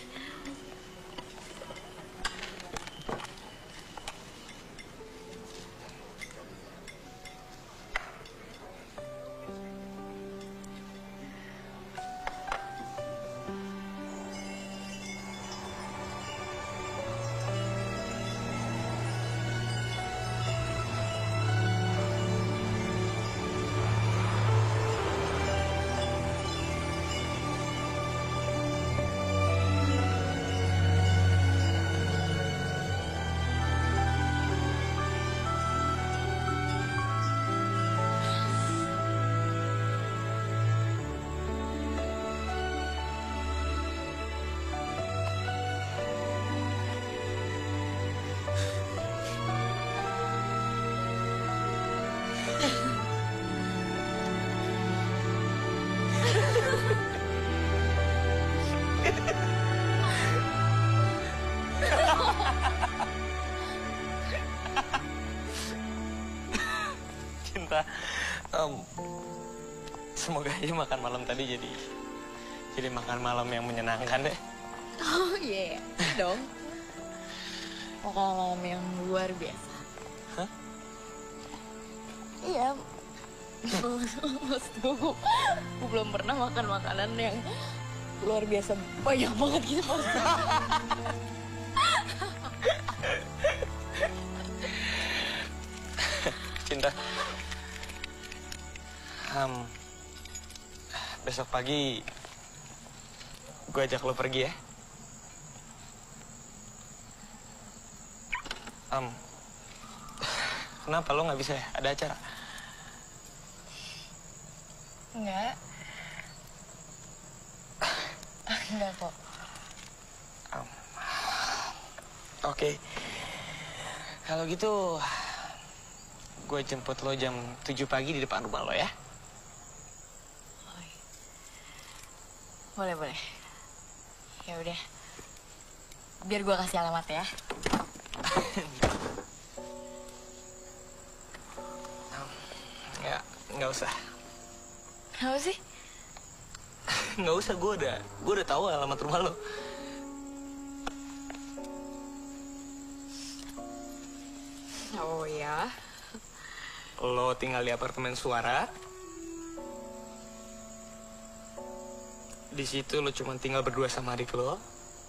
cinta. Um, semoga aja makan malam tadi jadi jadi makan malam yang menyenangkan deh. Oh iya, yeah. dong. Makan malam yang luar biasa. Hah? Iya. Maksud gue, gue belum pernah makan makanan yang luar biasa banyak banget gitu maksudnya. Cinta. Um, besok pagi gue ajak lo pergi ya. Um, kenapa lo nggak bisa ya? Ada acara? Enggak. Enggak kok. Um, Oke. Okay. Kalau gitu, gue jemput lo jam tujuh pagi di depan rumah lo ya. Boleh, boleh. Ya udah. Biar gue kasih alamat ya. Nggak, nggak usah. Kenapa sih? Nggak usah, gue udah, gue udah tahu alamat rumah lo. Oh ya. Lo tinggal di apartemen Suara. Di situ lo cuma tinggal berdua sama adik lo.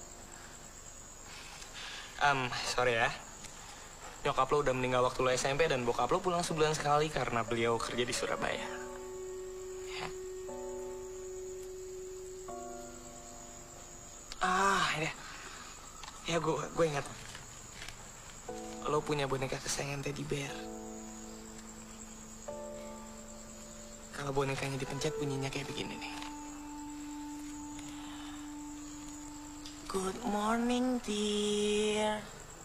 Um, sorry ya. Nyokap lo udah meninggal waktu lo S M P dan bokap lo pulang sebulan sekali karena beliau kerja di Surabaya. Ya. Ah, ini. Ya, gue gue ingat. Lo punya boneka kesayangan teddy bear. Kalau bonekanya dipencet bunyinya kayak begini nih. Good morning, dear.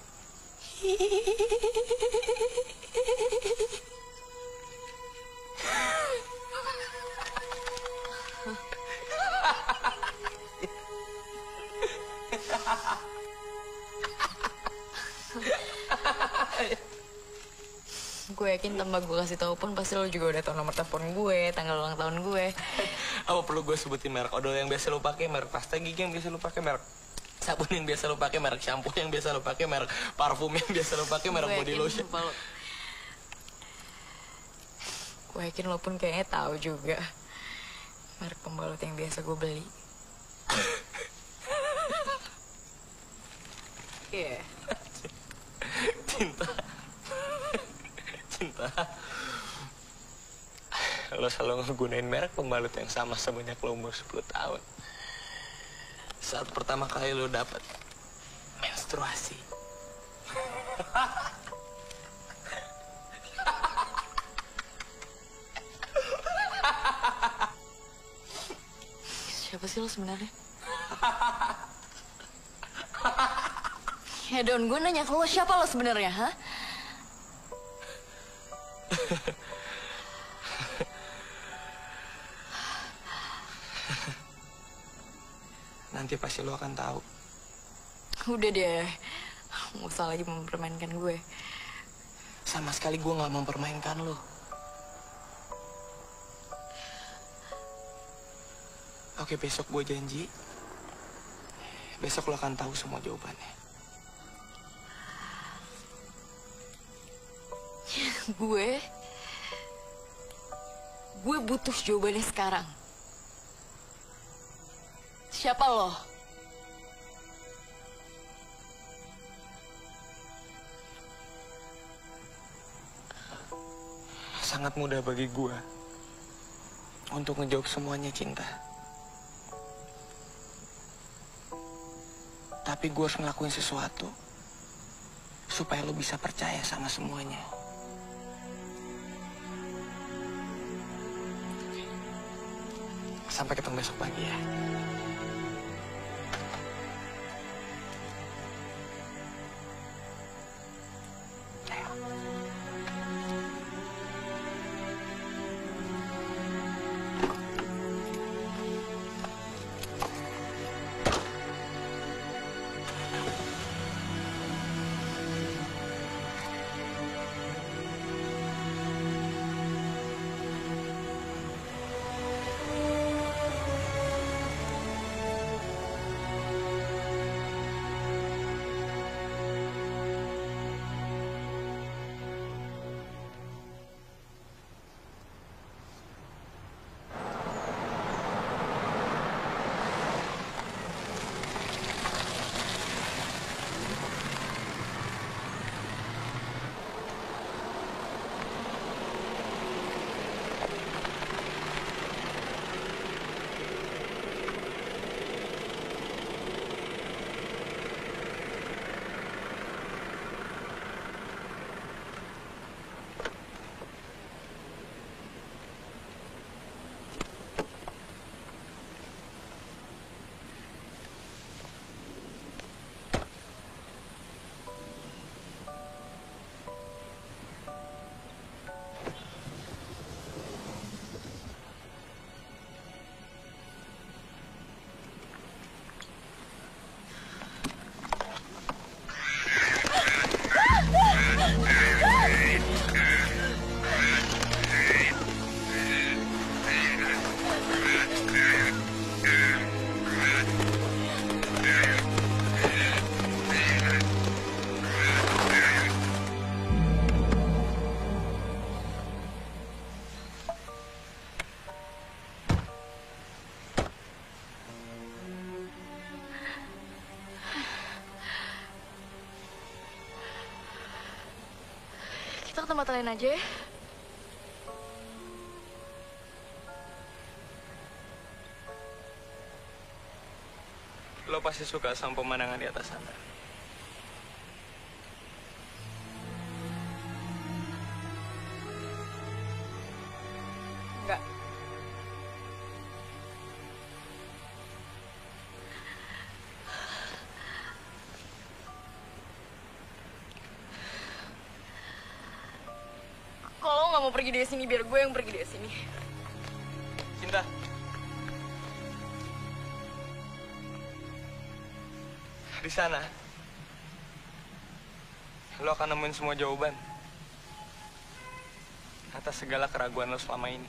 Gue yakin tanpa gue kasih tau pun pasti lo juga udah tau nomor telepon gue, tanggal ulang tahun gue. Apa perlu gue sebutin merek odol yang biasa lo pakai, merek pasta gigi yang biasa lo pakai, merek sabun yang biasa lo pakai, merek shampoo yang biasa lo pakai, merek parfum yang biasa lo pakai, merek body lotion. Lo... Gue yakin lo pun kayaknya tahu juga merek pembalut yang biasa gue beli. Iya. Yeah. Cinta. Cinta. Lo selalu ngegunain merek pembalut yang sama sebanyak lo umur sepuluh tahun. Saat pertama kali lo dapet menstruasi. Siapa sih lo sebenarnya? Ya Don, gue nanya ke lo, siapa lo sebenarnya, ha? Nanti pasti lo akan tahu. Udah deh, nggak usah lagi mempermainkan gue. Sama sekali gue nggak mempermainkan lo. Oke, besok gue janji. Besok lo akan tahu semua jawabannya. Gue... Gue butuh jawabannya sekarang. Siapa lo? Sangat mudah bagi gue untuk ngejawab semuanya, Cinta. Tapi gue harus ngelakuin sesuatu supaya lo bisa percaya sama semuanya. Sampai ketemu besok pagi ya. Kita ke tempat lain aja ya. Lo pasti suka sama pemandangan di atas sana. Enggak. Kalau nggak mau pergi dari sini, biar gue yang pergi dari sini. Cinta. Di sana, lo akan nemuin semua jawaban atas segala keraguan lo selama ini.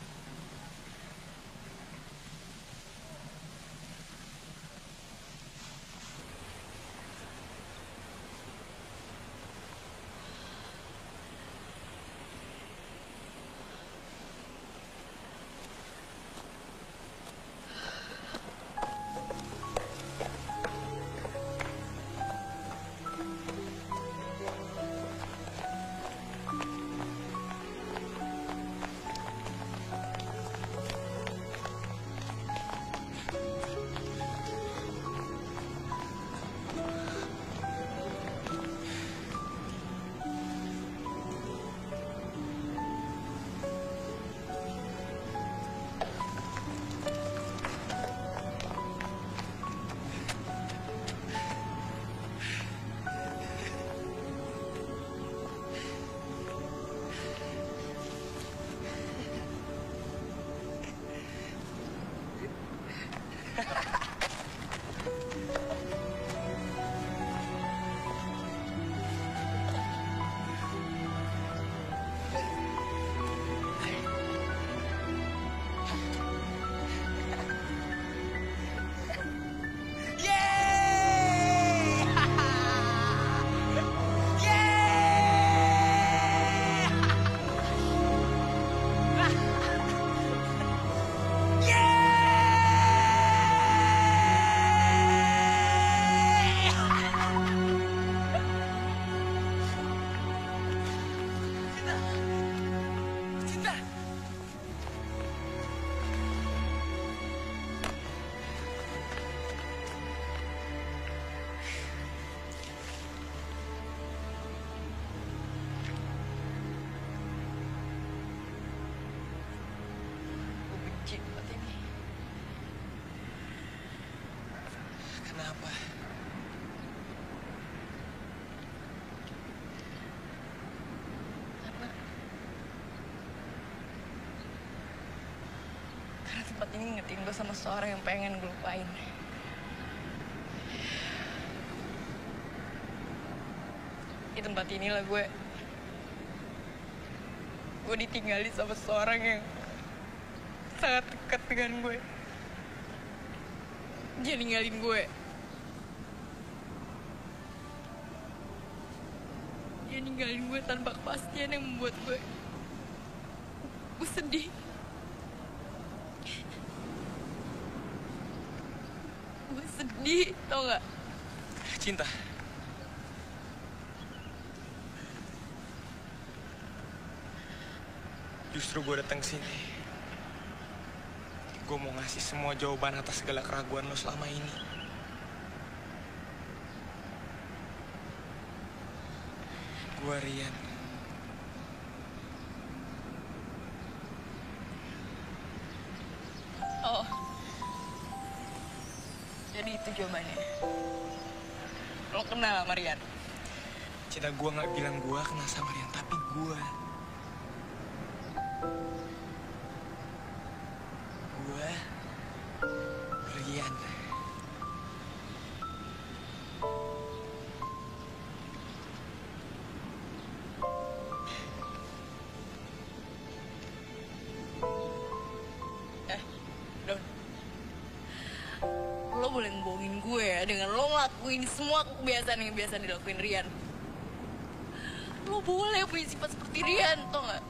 Kenapa? Karena Karena tempat ini ngingetin gue sama seorang yang pengen gue lupain. Di tempat inilah gue Gue ditinggalin sama seorang yang sangat dekat dengan gue. Dia ninggalin gue. Dia ninggalin gue tanpa kepastian yang membuat gue Gue sedih. Gue sedih, tau gak? Cinta. Justru gue datang sini. Gue mau ngasih semua jawaban atas segala keraguan lo selama ini. Gue Rian. Oh. Jadi itu jawabannya. Lo kenal sama Rian? Cinta, gue gak bilang gue kenal sama Rian, tapi gue. Gue Rian. Eh, Don. Lo boleh ngebohongin gue ya dengan lo ngelakuin semua kebiasaan yang biasa dilakuin Rian. Lo boleh punya sifat seperti Rian, tau gak?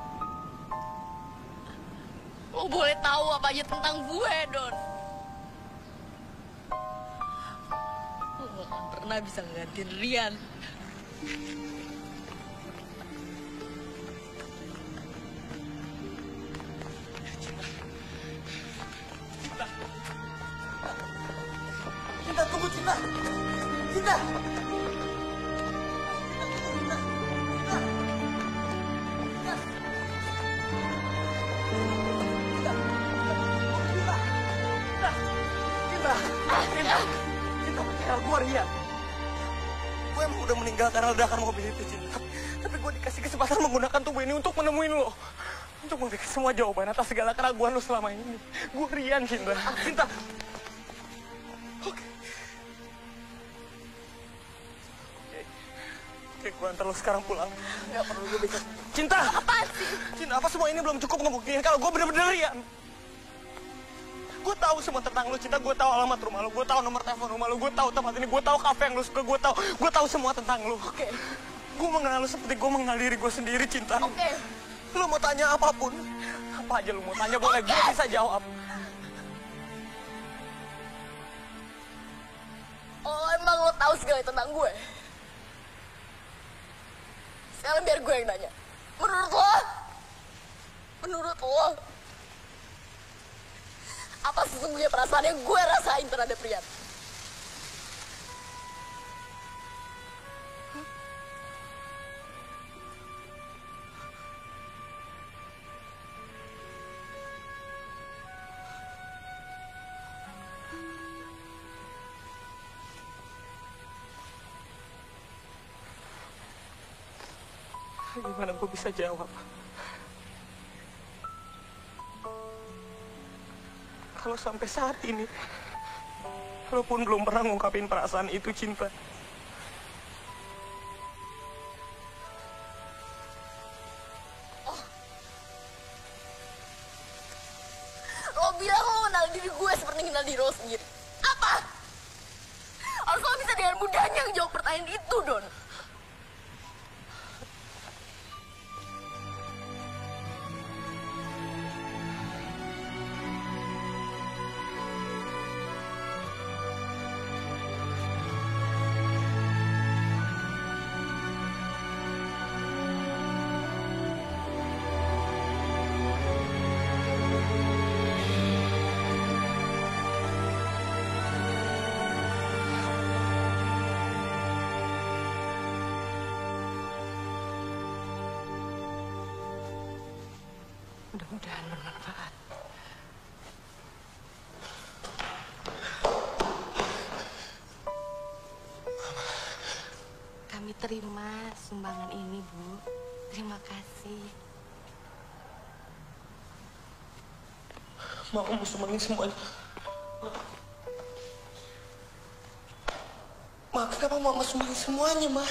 Lo boleh tahu apa aja tentang gue, Don. Lo gak akan pernah bisa ngegantiin Rian. Cinta. Cinta, Cinta, Cinta, ya gue Rian. Gue emang udah meninggal karena ledakan mobil itu, Cinta. Tapi gue dikasih kesempatan menggunakan tubuh ini untuk menemuin lo. Untuk memberikan semua jawaban atas segala keraguan lo selama ini. Gue Rian, Cinta. Cinta. Oke. Oke, gue antar lo sekarang pulang. Gak perlu, gue bisa. Cinta! Apa sih? Cinta, apa semua ini belum cukup ngebuktiin kalau gue bener-bener Rian? Gue tahu semua tentang lu, Cinta. Gue tahu alamat rumah lu, gue tahu nomor telepon rumah lu, gue tahu tempat ini, gue tahu kafe yang lu suka, gue tahu, gue tahu semua tentang lu. Oke. Okay. Gue mengenal lu seperti gue mengenal diri gue sendiri, Cinta. Oke. Okay. Lu mau tanya apapun, apa aja lu mau tanya boleh, okay. Gue bisa jawab. Oh, emang lo tahu segala tentang gue? Sekarang biar gue yang nanya. Menurut lo? Menurut lo? Apa sesungguhnya perasaan yang gue rasain terhadap Rian? Gimana gue bisa jawab? Kalau sampai saat ini, lo pun belum pernah ngungkapin perasaan itu, Cinta. Oh. Lo bilang lo kenal diri gue seperti kenal diri lo sendiri. Apa? Harus lo bisa dengan mudahnya ngejawab pertanyaan itu, Don. Mudah-mudahan bermanfaat. Kami terima sumbangan ini, Bu. Terima kasih. Mau mau sumbangin semuanya. Ma, kenapa Mama sumbangin semuanya, Ma?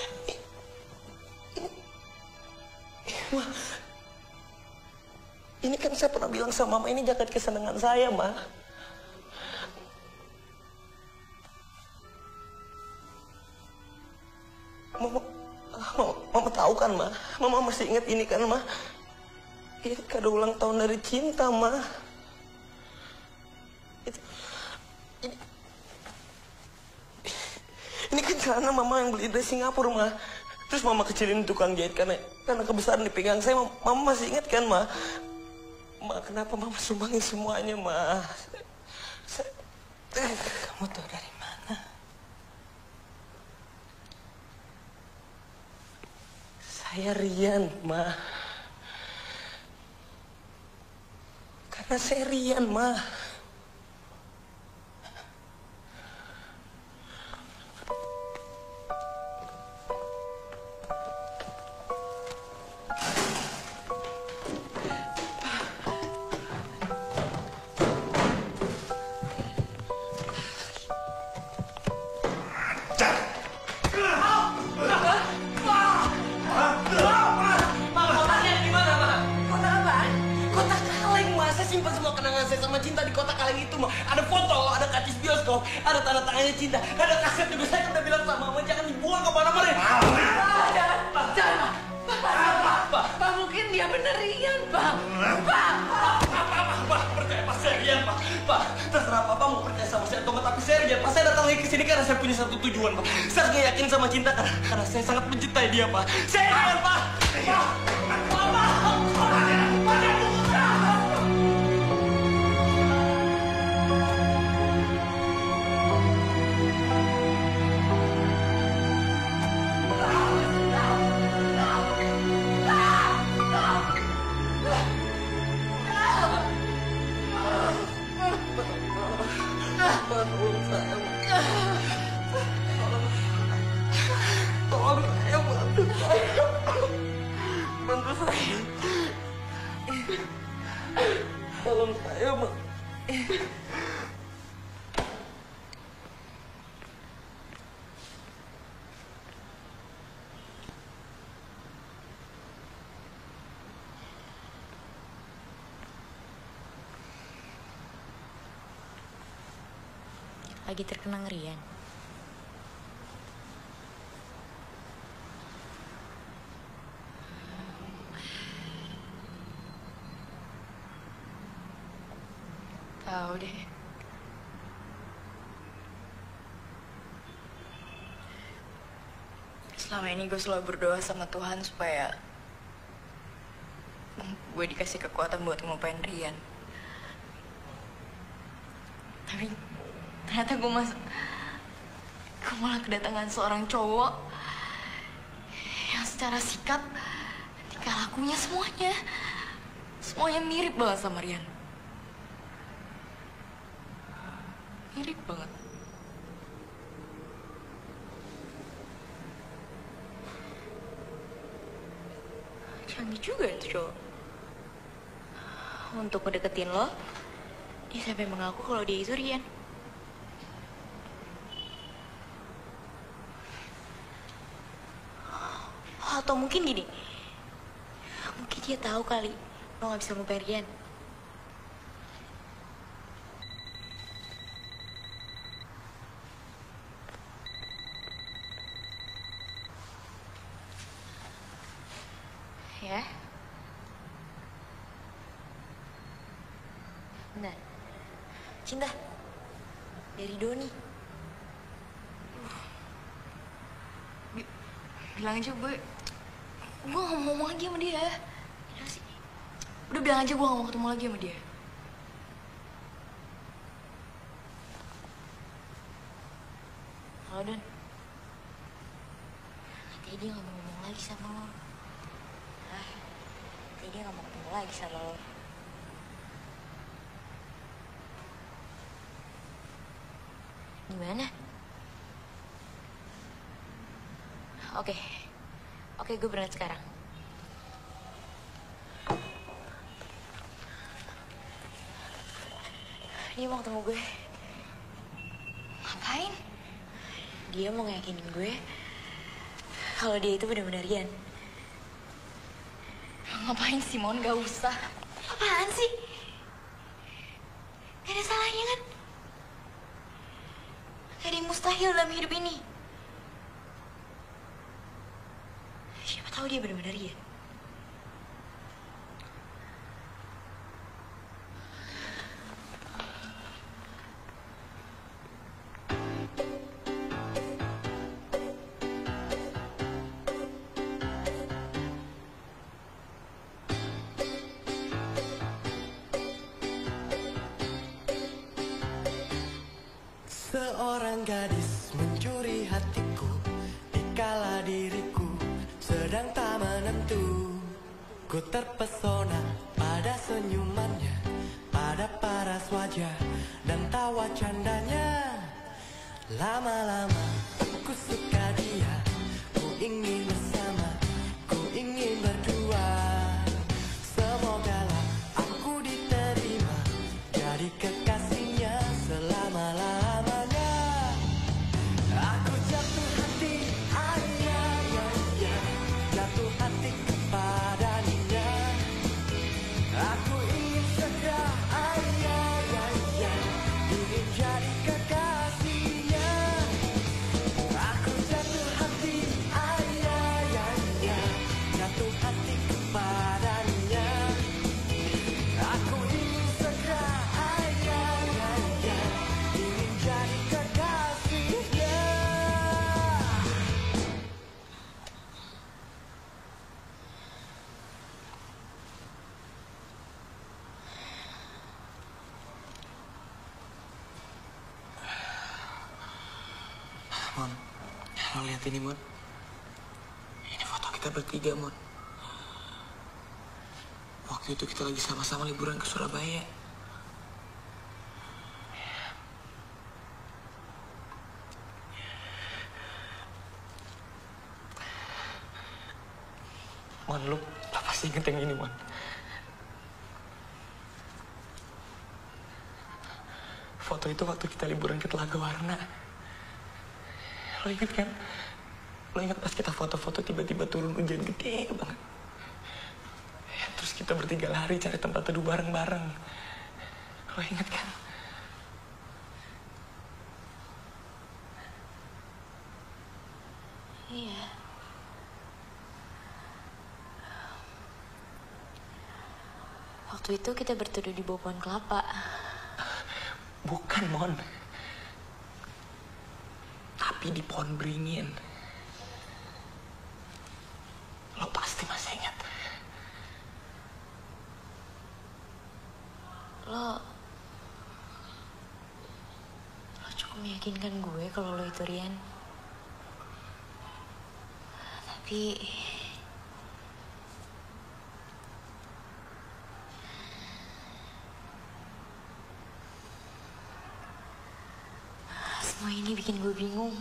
Ini, Ma, ini kan saya pernah bilang sama Mama, ini jaket kesenangan saya, Ma. Mama, Mama, Mama tahu kan, Ma? Mama masih ingat ini kan, Ma? Ini kado ulang tahun dari Cinta, Ma. Itu, ini, ini kan celana Mama yang beli dari Singapura, Ma. Terus Mama kecilin tukang jahit karena karena kebesaran di pinggang saya. Mama masih ingat kan, Ma? Ma, kenapa Mama sumbangin semuanya, Ma? Saya, eh, kamu tahu dari mana? Saya Rian, Ma. Karena saya Rian, Ma. Ada tanda tangannya Cinta, ada kaset juga. Saya udah bilang sama Mama jangan dibuang kemana-mana. Pak, jangan, Pak, jangan, Pak. Pak, Pak, Pak, mungkin dia bener Rian, Pak. Pak, Pak, Pak, Pak, percaya Pak, saya Rian, Pak. Pak, terserah Papa mau percaya sama saya atau enggak, tapi saya Rian, Pak. Saya datang lagi ke sini karena saya punya satu tujuan, Pak. Saya nggak yakin sama Cinta karena, karena saya sangat mencintai dia, Pak. Saya Rian, Pak. Pak, Pak, Pak, Pak, lagi terkena ngerian. Tahu deh. Selama ini gue selalu berdoa sama Tuhan supaya gue dikasih kekuatan buat ngelupain Rian. Tapi ternyata gue mas, gue malah kedatangan seorang cowok yang secara sikap, tingkah lakunya semuanya, semuanya mirip banget sama Rian. Mirip banget. Canggih juga itu cowok. Untuk ngedeketin lo, dia sampai mengaku kalau dia itu Rian. Atau mungkin gini, mungkin dia tahu kali lo gak bisa ngelupain Rian. Ya. Benar. Cinta. Dari Doni. B- bilang aja gue. Gue gak mau ngomong lagi sama dia. Ya sih. Udah bilang aja gue gak mau ketemu lagi sama dia. Halo Don. Katanya dia gak mau ngomong lagi sama lo. Dia gak mau ketemu lagi sama lo. Gimana? Oke. Oke, gue berangkat sekarang. Dia mau ketemu gue. Ngapain? Dia mau ngeyakinin gue kalau dia itu benar-benar Rian. Ngapain sih, Mon? Gak usah. Apaan sih? Gak ada salahnya kan? Gak ada yang mustahil dalam hidup ini. Siapa tahu dia benar-benar Rian. Seorang gadis mencuri hatiku dikala diriku sedang tak menentu. Ku terpesona pada senyumannya, pada paras wajah dan tawa candanya. Lama-lama ku suka dia, ku ingin bersama, ku ingin berdua. Semogalah aku diterima jadi kekasihnya selama-lamanya. Mon, lo lihat ini, Mon. Ini foto kita bertiga, Mon. Waktu itu kita lagi sama-sama liburan ke Surabaya. Mon, lu pasti inget yang ini, Mon. Foto itu waktu kita liburan ke Telaga Warna. Lo inget kan? Lo inget pas kita foto-foto tiba-tiba turun hujan gede banget. Terus kita bertiga lari cari tempat teduh bareng-bareng. Lo inget kan? Iya. Waktu itu kita berteduh di bawah pohon kelapa. Bukan, Mon. Tapi di pohon beringin. Lo pasti masih ingat. Lo... Lo cukup meyakinkan gue kalau lo itu Rian. Tapi... semua ini bikin gue bingung.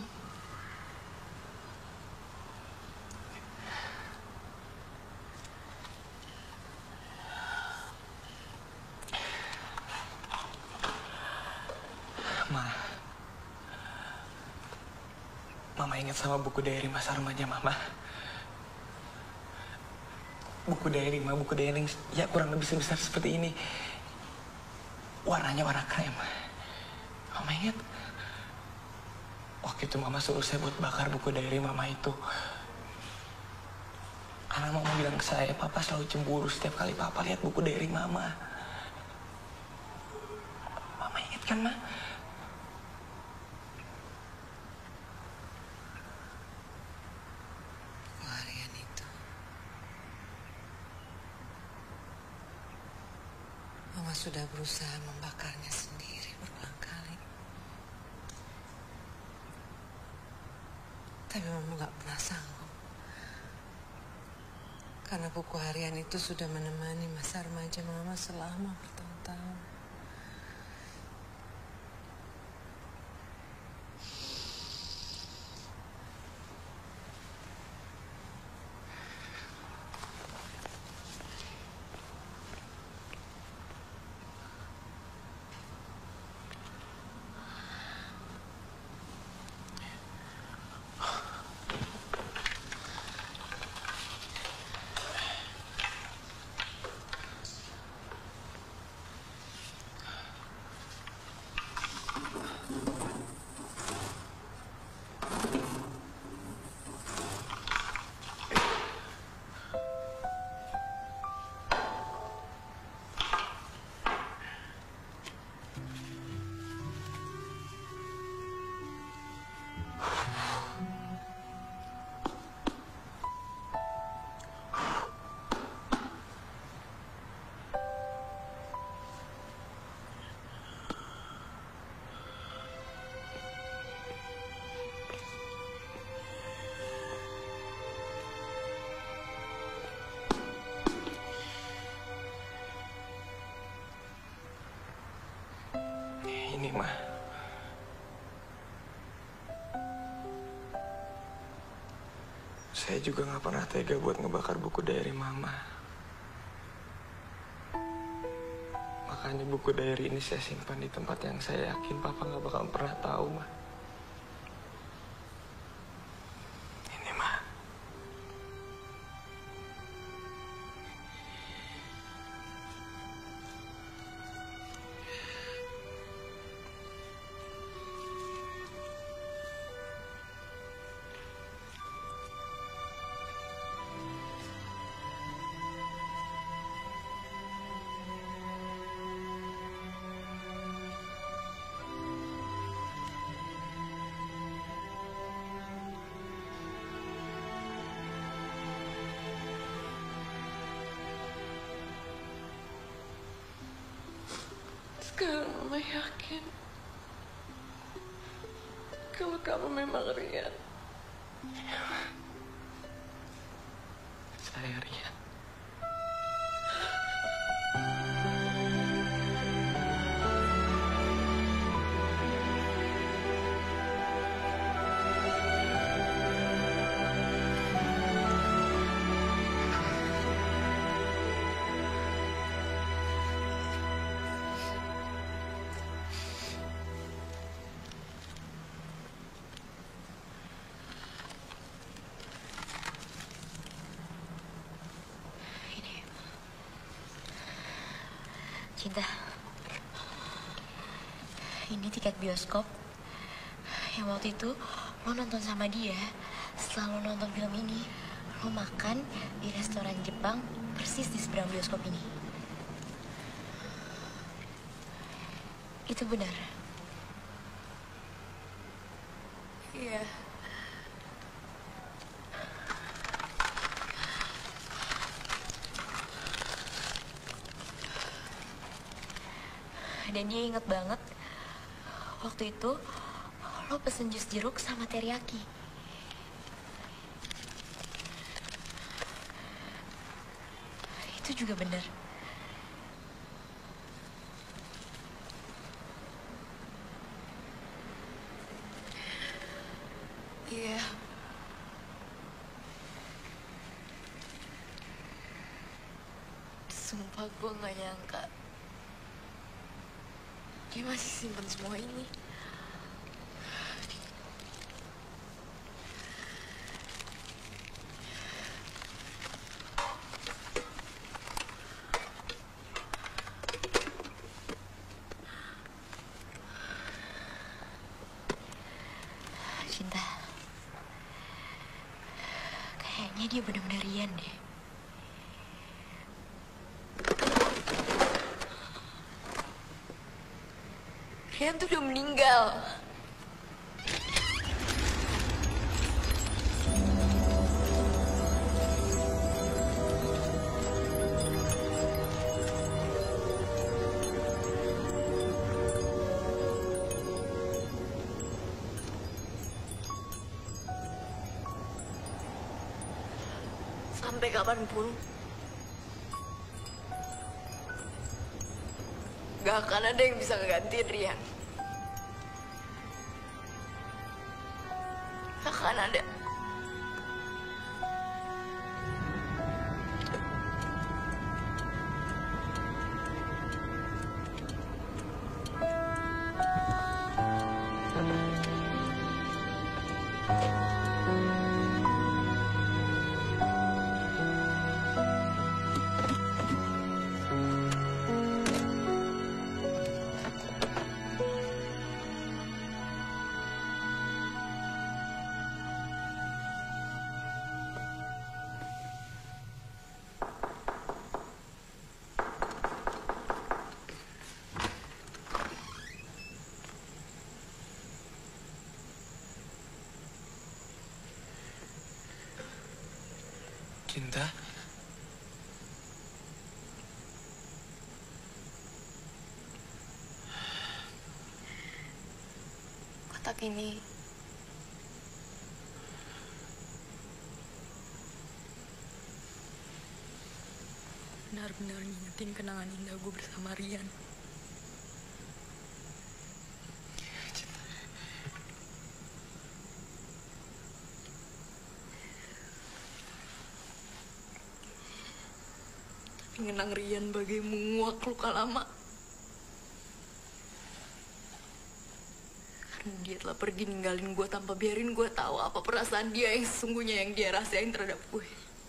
Ma, Mama ingat sama buku diary masa remaja Mama. Buku diary, Ma, buku diary ya kurang lebih sebesar seperti ini. Warnanya warna krem. Mama ingat? Waktu itu Mama suruh saya buat bakar buku diary Mama itu. Karena Mama bilang ke saya, Papa selalu cemburu setiap kali Papa lihat buku diary Mama. Mama ingat kan, Ma? Harian itu. Mama sudah berusaha membakarnya sendiri berulang kali. Tapi Mama gak pernah sanggup. Karena buku harian itu sudah menemani masa remaja Mama selama bertahun-tahun. Ini, Ma. Saya juga gak pernah tega buat ngebakar buku diary Mama. Makanya buku diary ini saya simpan di tempat yang saya yakin Papa gak bakal pernah tahu, Ma. Ini, Ma. Sekarang Mama yakin kalau kamu memang Rian. Saya Rian. Cinta, ini tiket bioskop yang waktu itu lo nonton sama dia setelah lo nonton film ini, lo makan di restoran Jepang persis di seberang bioskop ini. Itu benar? Iya. Dan dia inget banget waktu itu lo pesen jus jeruk sama teriyaki. Itu juga bener. Iya. Sumpah gue gak nyangka dia masih simpen semua ini. Cinta, kayaknya dia bener-bener Rian deh. Rian tuh udah meninggal. Sampai kapanpun gak akan ada yang bisa ngegantiin Rian. Gak akan ada. Cinta? Kotak ini benar-benar ngingetin kenangan indah gue bersama Rian. Ngenang Rian bagai menguak luka lama. Karena dia telah pergi ninggalin gue tanpa biarin gue tahu apa perasaan dia yang sesungguhnya yang dia rasain terhadap gue.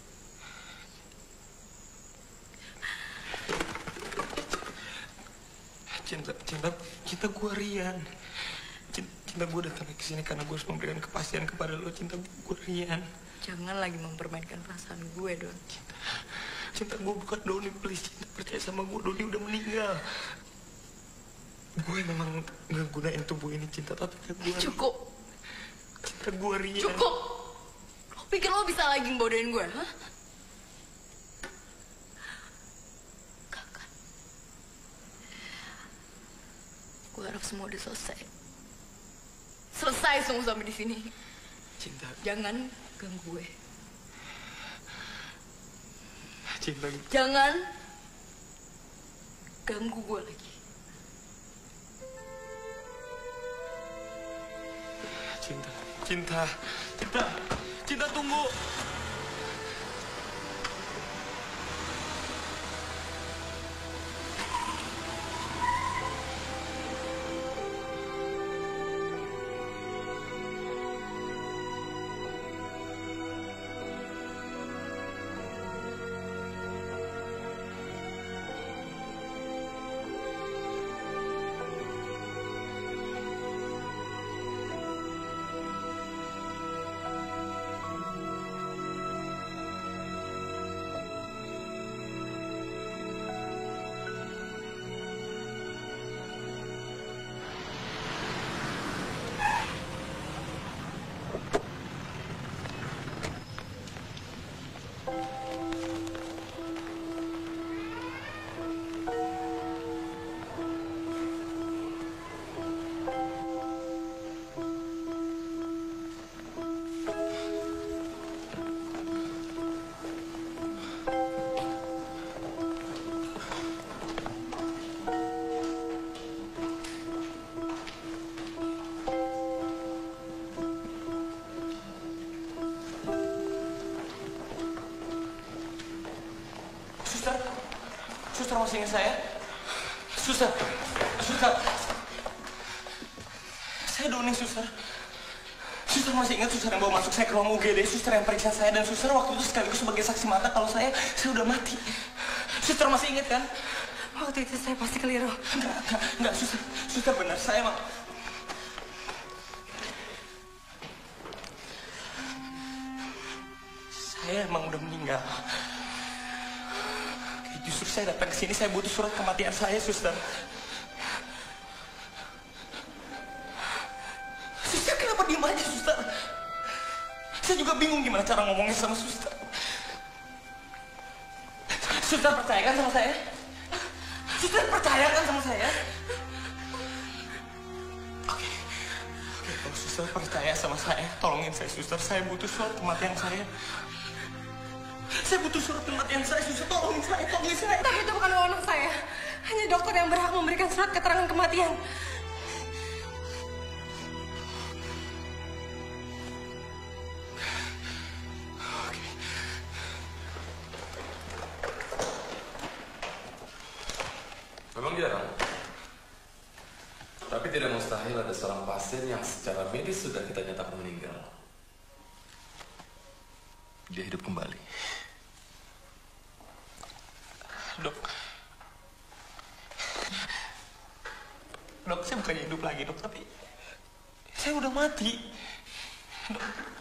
Cinta, cinta, cinta gue Rian. Cinta, cinta gue datang ke sini karena gue harus memberikan kepastian kepada lo. Cinta gue Rian. Jangan lagi mempermainkan perasaan gue, Don. Cinta, cinta gue bukan Doni, please. Cinta percaya sama gue, Doni udah meninggal. Gue memang nggak gunain tubuh ini, cinta, tapi gue... Cukup. Cinta gue Rian. Cukup. Lo pikir lo bisa lagi ngebodohin gue, hah? Kakak. Gue harap semua udah selesai. Selesai semua sampai di sini. Cinta. Jangan ganggu gue. Cinta. Jangan ganggu gue lagi. Cinta, cinta, cinta, cinta tunggu. Suster masih ingat saya? Suster, suster. Saya Doni, suster. Suster masih ingat suster yang bawa masuk saya ke ruang U G D, suster yang periksa saya, dan suster waktu itu sekaligus sebagai saksi mata kalau saya, saya udah mati. Suster masih ingat kan? Waktu itu saya pasti keliru. Enggak, enggak, enggak, suster. Suster benar, saya emang... Saya emang udah meninggal. Justru saya datang ke sini, saya butuh surat kematian saya, suster. Suster, kenapa diem aja, suster? Saya juga bingung gimana cara ngomongnya sama suster. Suster, percayakan sama saya? Suster, percayakan sama saya? Oke. Oke, kalau suster percaya sama saya, tolongin saya, suster. Saya butuh surat kematian saya. Saya butuh surat kematian saya, suster. Tolongin saya, tolongin saya. Tapi itu bukan wewenang saya. Hanya dokter yang berhak memberikan surat keterangan kematian. Memang jarang. Tapi tidak mustahil ada seorang pasien yang secara medis sudah kita nyatakan meninggal. Dia hidup kembali. Dok. Dok, saya bukannya hidup lagi, dok, tapi saya udah mati. Dok.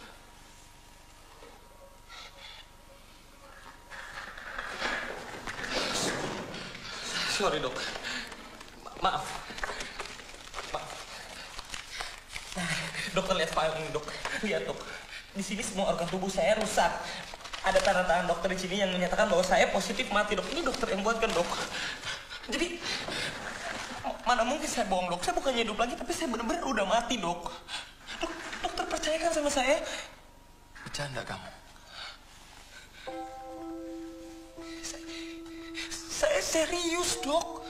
Sorry, dok. Ma maaf. Maaf. Dokter, lihat file ini, dok. Lihat, dok. Di sini semua organ tubuh saya rusak. Ada tanda-tanda dokter di sini yang menyatakan bahwa saya positif mati, dok. Ini dokter yang buatkan, dok. Jadi, mana mungkin saya bohong, dok. Saya bukannya hidup lagi, tapi saya benar-benar udah mati, dok. Dok, dokter percayakan sama saya. Bercanda kamu? Saya, saya serius, dok.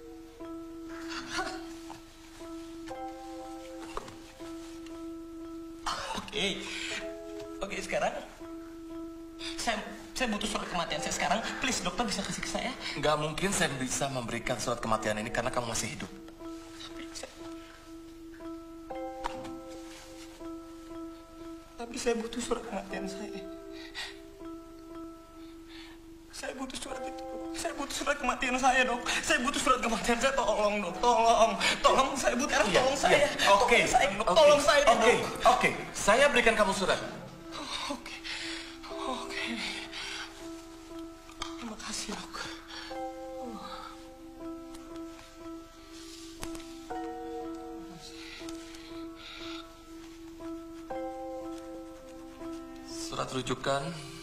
Oke, oke sekarang saya saya butuh surat kematian saya sekarang. Please, dokter bisa kasih ke saya? Nggak mungkin saya bisa memberikan surat kematian ini karena kamu masih hidup. Tapi saya, tapi saya butuh surat kematian saya. Saya butuh surat itu. Saya butuh surat kematian saya, dok. Saya butuh surat kematian saya. Tolong, dok. Tolong. Tolong, saya butuh. Sekarang tolong saya. Oke. Tolong saya, dok. Oke. Oke. Saya berikan kamu surat. Oke. Oke. Terima kasih, dok. Surat rujukan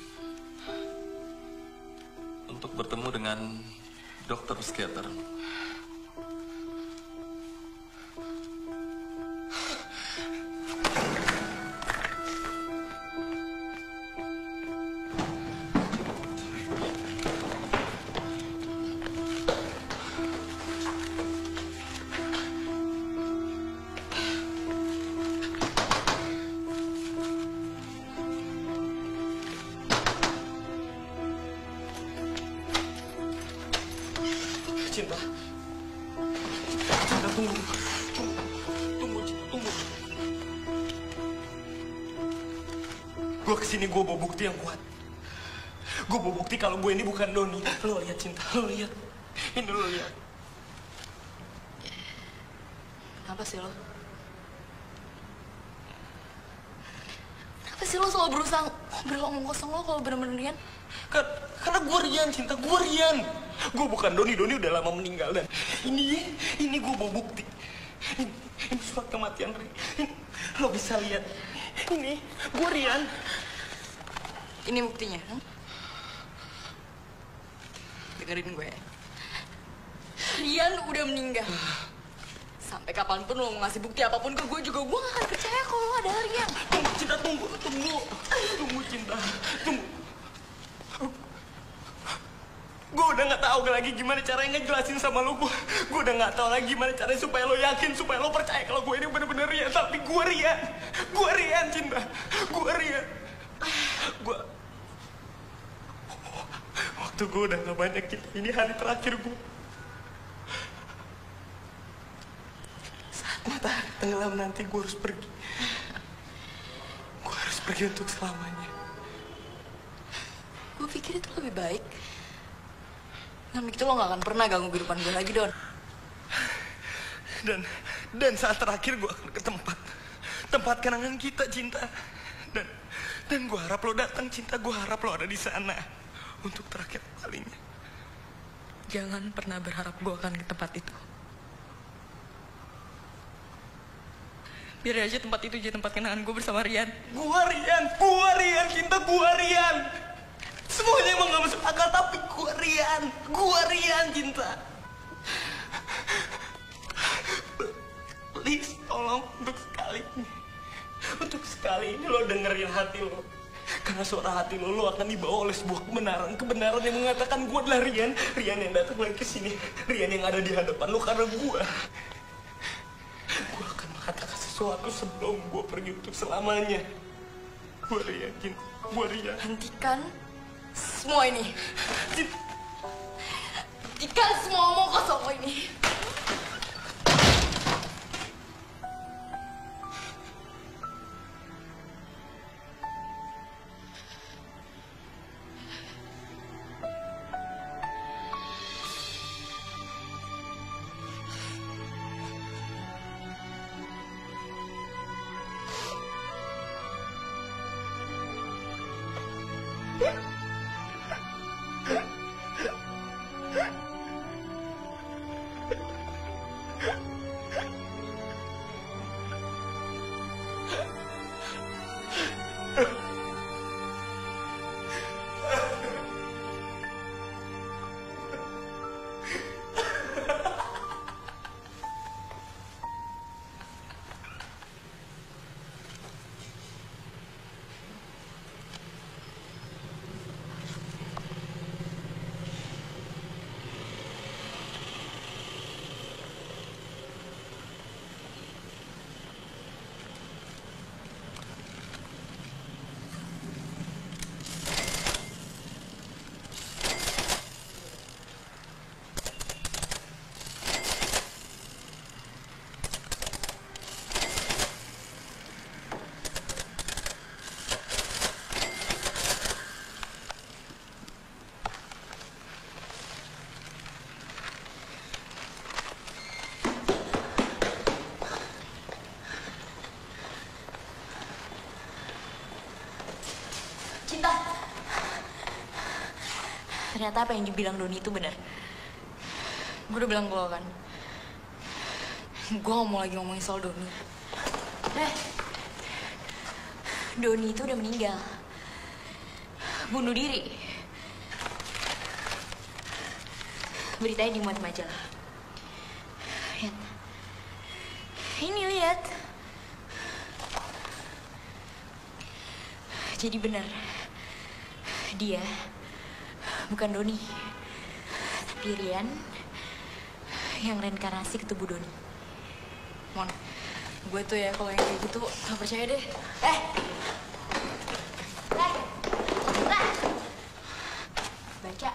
untuk bertemu dengan dokter psikiater. Cinta. Cinta, tunggu. Tunggu, tunggu, Cinta, tunggu. Gue kesini, gue bawa bukti yang kuat. Gue bawa bukti kalau gue ini bukan Doni. Lo lihat, Cinta, lo lihat. Ini lo lihat. Kenapa sih lo? Kenapa sih lo selalu berusaha beromong kosong lo kalau bener-bener Rian? Karena gue Rian, Cinta, gue Rian. Gue bukan Doni, Doni udah lama meninggal. Dan ini, ini gue bawa bukti. Ini, ini surat kematian Rian. Ini, lo bisa lihat. Ini, gue Rian. Ini buktinya, kan? Dengerin gue. Rian udah meninggal. Sampai kapanpun lo mau ngasih bukti apapun ke gue juga, gue gak akan percaya kalau lo adalah Rian. Tunggu, Cinta, tunggu, tunggu. Tunggu, Cinta, tunggu. Gue udah gak tahu lagi gimana caranya ngejelasin sama lo. Gue gue udah gak tahu lagi gimana caranya supaya lo yakin, supaya lo percaya kalau gue ini bener-bener Rian. Tapi gue Rian. Gue Rian, Cinta. Gue Rian. Gue... Waktu gue udah gak banyak, Cinta. Ini hari terakhir gue. Saat matahari tenggelam nanti gue harus pergi. Gue harus pergi untuk selamanya. Gue pikir itu lebih baik. Nah, begitu lo gak akan pernah ganggu kehidupan gue lagi, Don. Dan dan saat terakhir gue akan ke tempat tempat kenangan kita, Cinta. Dan dan gue harap lo datang, Cinta. Gue harap lo ada di sana untuk terakhir kalinya. Jangan pernah berharap gue akan ke tempat itu. Biar aja tempat itu jadi tempat kenangan gue bersama Rian. Gue Rian, gue Rian, Cinta. Gue Rian. Semuanya emang gak masuk akal, tapi gue Rian. Gue Rian, Cinta. Please, tolong untuk sekali ini. Untuk sekali ini lo dengerin hati lo. Karena suara hati lo, lo akan dibawa oleh sebuah kebenaran. Kebenaran yang mengatakan gue adalah Rian. Rian yang datang lagi ke sini. Rian yang ada di hadapan lo karena gue. Gue akan mengatakan sesuatu sebelum gue pergi untuk selamanya. Gue Rian, Cinta. Gue Rian. Hentikan semua ini. Hentikan semua omong kosong ini. Ternyata apa yang dibilang Doni itu benar. Gue udah bilang gue kan. Gue gak mau lagi ngomongin soal Doni. Eh, Doni itu udah meninggal. Bunuh diri. Beritanya dimuat majalah. Lihat. Ini lihat. Jadi benar. Dia bukan Doni, tapi Rian yang reinkarnasi ke tubuh Doni. Mon, gue tuh ya kalau yang kayak gitu gak percaya deh. Eh, eh, eh, baca.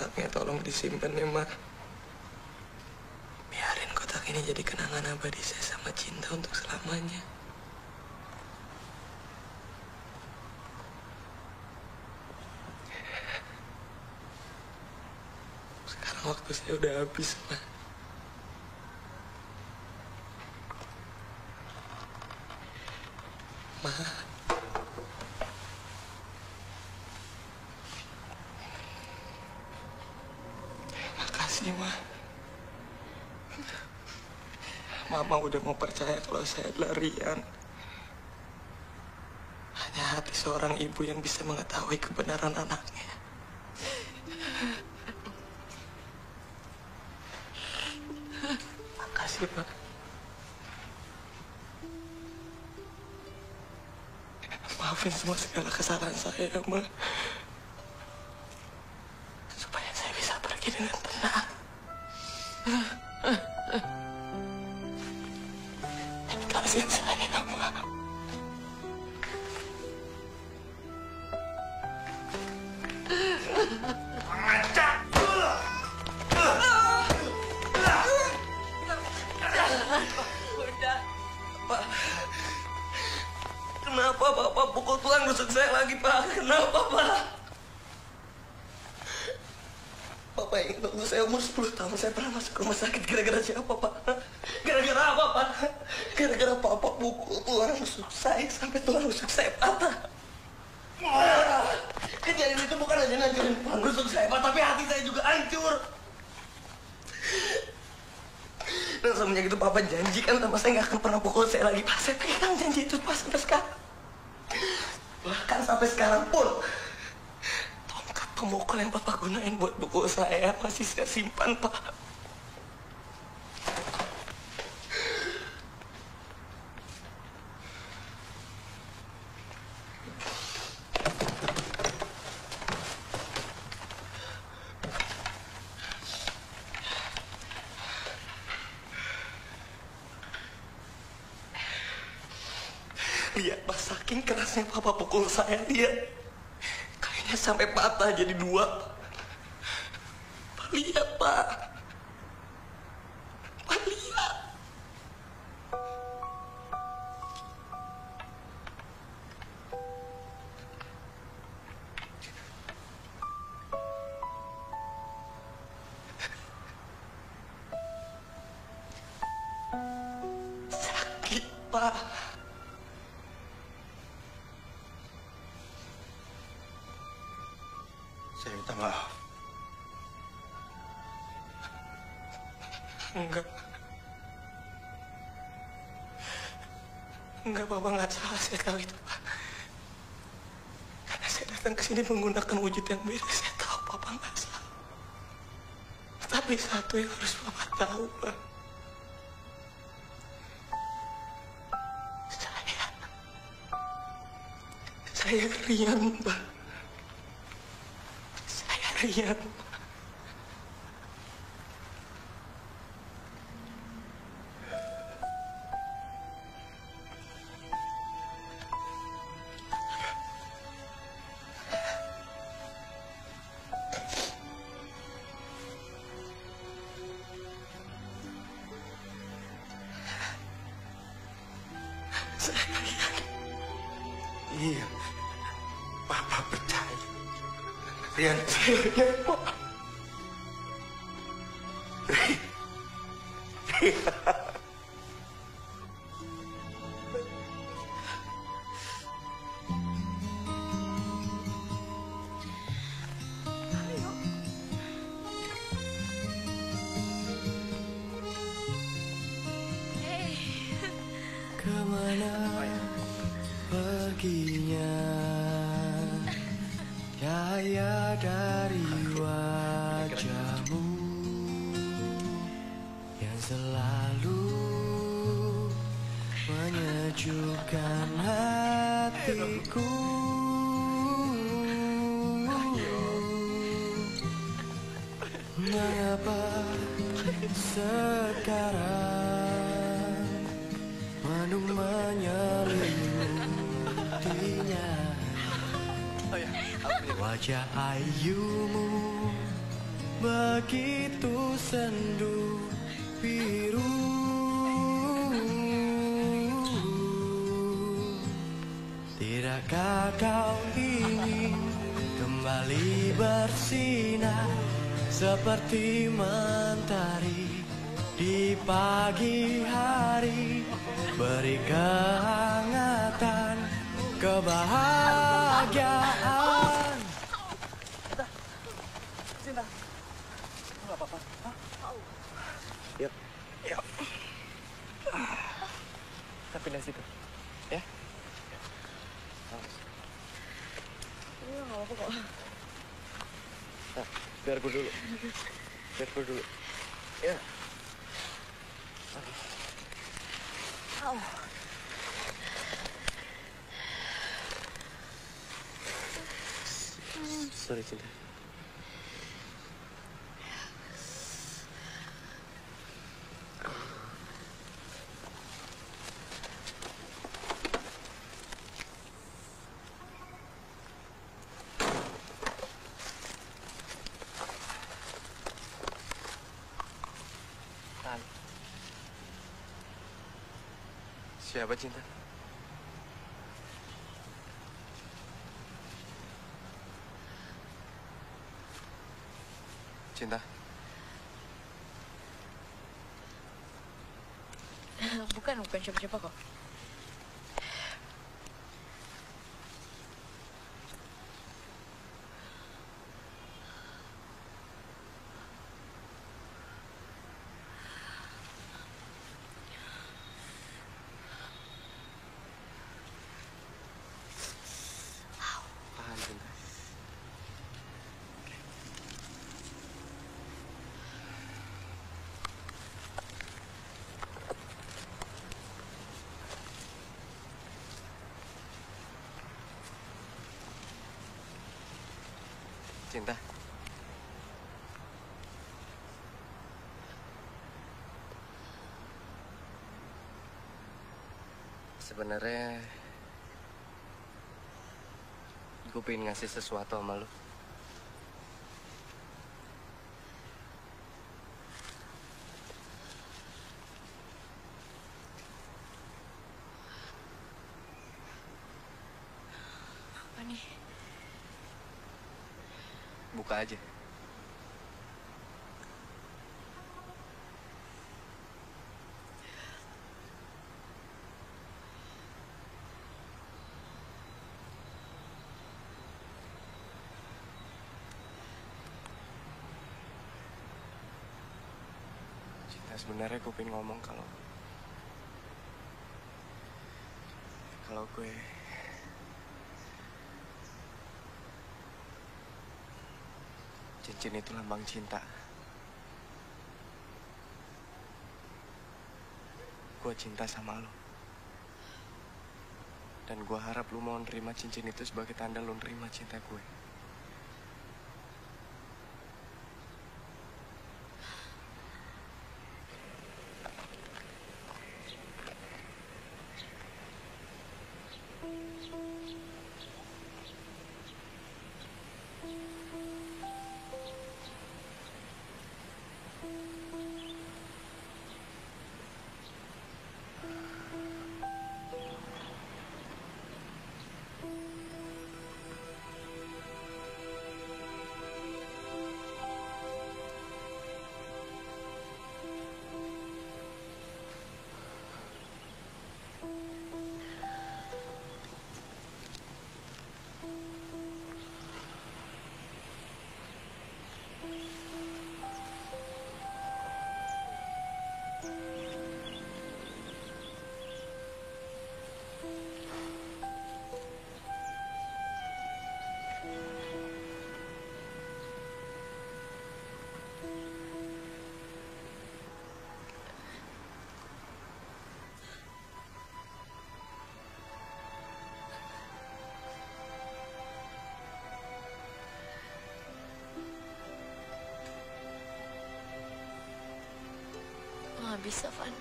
kotaknya tolong disimpan ya, Ma. Biarin kotak ini jadi kenangan abadi saya sama Cinta untuk selamanya. Sekarang waktu saya udah habis, Ma. Ma. Makasih, Ma. Mama udah mau percaya kalau saya adalah Rian. Hanya hati seorang ibu yang bisa mengetahui kebenaran anaknya. Makasih, Pak. Maafin semua segala kesalahan saya, Ma. Supaya saya bisa pergi dengan tenang. Kasih saya, Ma. Ngajak! Udah. Pak. Kenapa Bapak pukul tulang rusuk saya lagi, Pak? Kenapa, Pak? Bapak ingat waktu saya umur sepuluh tahun saya pernah masuk rumah sakit gara-gara siapa, Pak? Gara-gara apa, Pak? Gara-gara Papa pukul tulang rusuk saya sampai tulang rusuk saya patah. Kejadian itu bukan hanya ngancurin tulang rusuk saya, Pak, tapi hati saya juga hancur. Dan semenjak itu Papa janjikan sama saya nggak akan pernah pukul saya lagi, Pak. Saya pegang janji itu, Pak, sampai sekarang. Bahkan sampai sekarang pun tongkat pemukul yang Papa gunain buat pukul saya masih saya simpan, Pak. Lihat, Pak, saking kerasnya Papa pukul saya, lihat. Kayaknya sampai patah jadi dua. Pak, lihat, Pak. Pak, lihat. Sakit, Pak. Saya minta maaf. Enggak. Enggak, Papa nggak salah, saya tahu itu, Pak. Karena saya datang ke sini menggunakan wujud yang beda, saya tahu Papa nggak salah. Tapi satu yang harus Papa tahu, Pak. Saya... Saya Rian, Pak. Rian. Saya Rian. Iya. Papa percaya. Rian. Saya Rian, Pak. Kemana perginya cahaya dari wajahmu yang selalu menyejukkan hatiku. Mengapa sekarang mendung menyeliputinya, wajah ayumu begitu sendu biru. Tidakkah kau ingin kembali bersinar seperti mentari di pagi hari, beri kehangatan, kebahagiaan. Cinta, nggak apa-apa. Yuk, yuk. Kita pindah situ, ya? Iya, nggak apa-apa kok. Nah, biar gue dulu. Biar gue dulu. Ya. Au. Sorry, Cinta. Siapa Cinta? Cinta? Bukan, bukan siapa-siapa kok. Tahan, Cinta. Cinta. Sebenarnya gue pengen ngasih sesuatu sama lo. Apa nih? Buka aja. Cinta, sebenarnya gue pengen ngomong kalau kalau gue cincin itu lambang cinta. Gue cinta sama lo. Dan gue harap lo mau nerima cincin itu sebagai tanda lo nerima cinta gue. Nggak bisa, Van.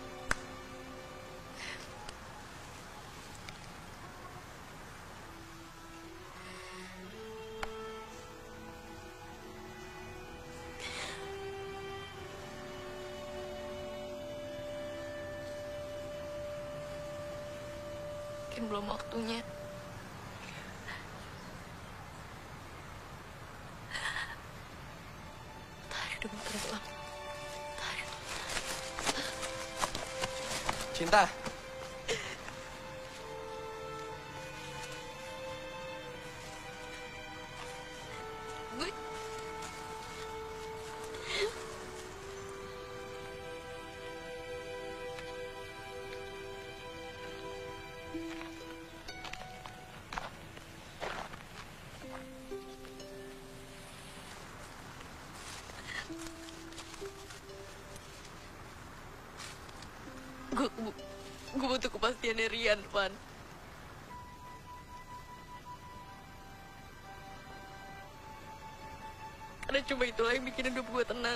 mungkin belum waktunya. Tarik dong terbang. Tarik. Cinta. Gue gue gue butuh kepastian dari Rian, Van. Karena cuma itulah yang bikin hidup gue tenang.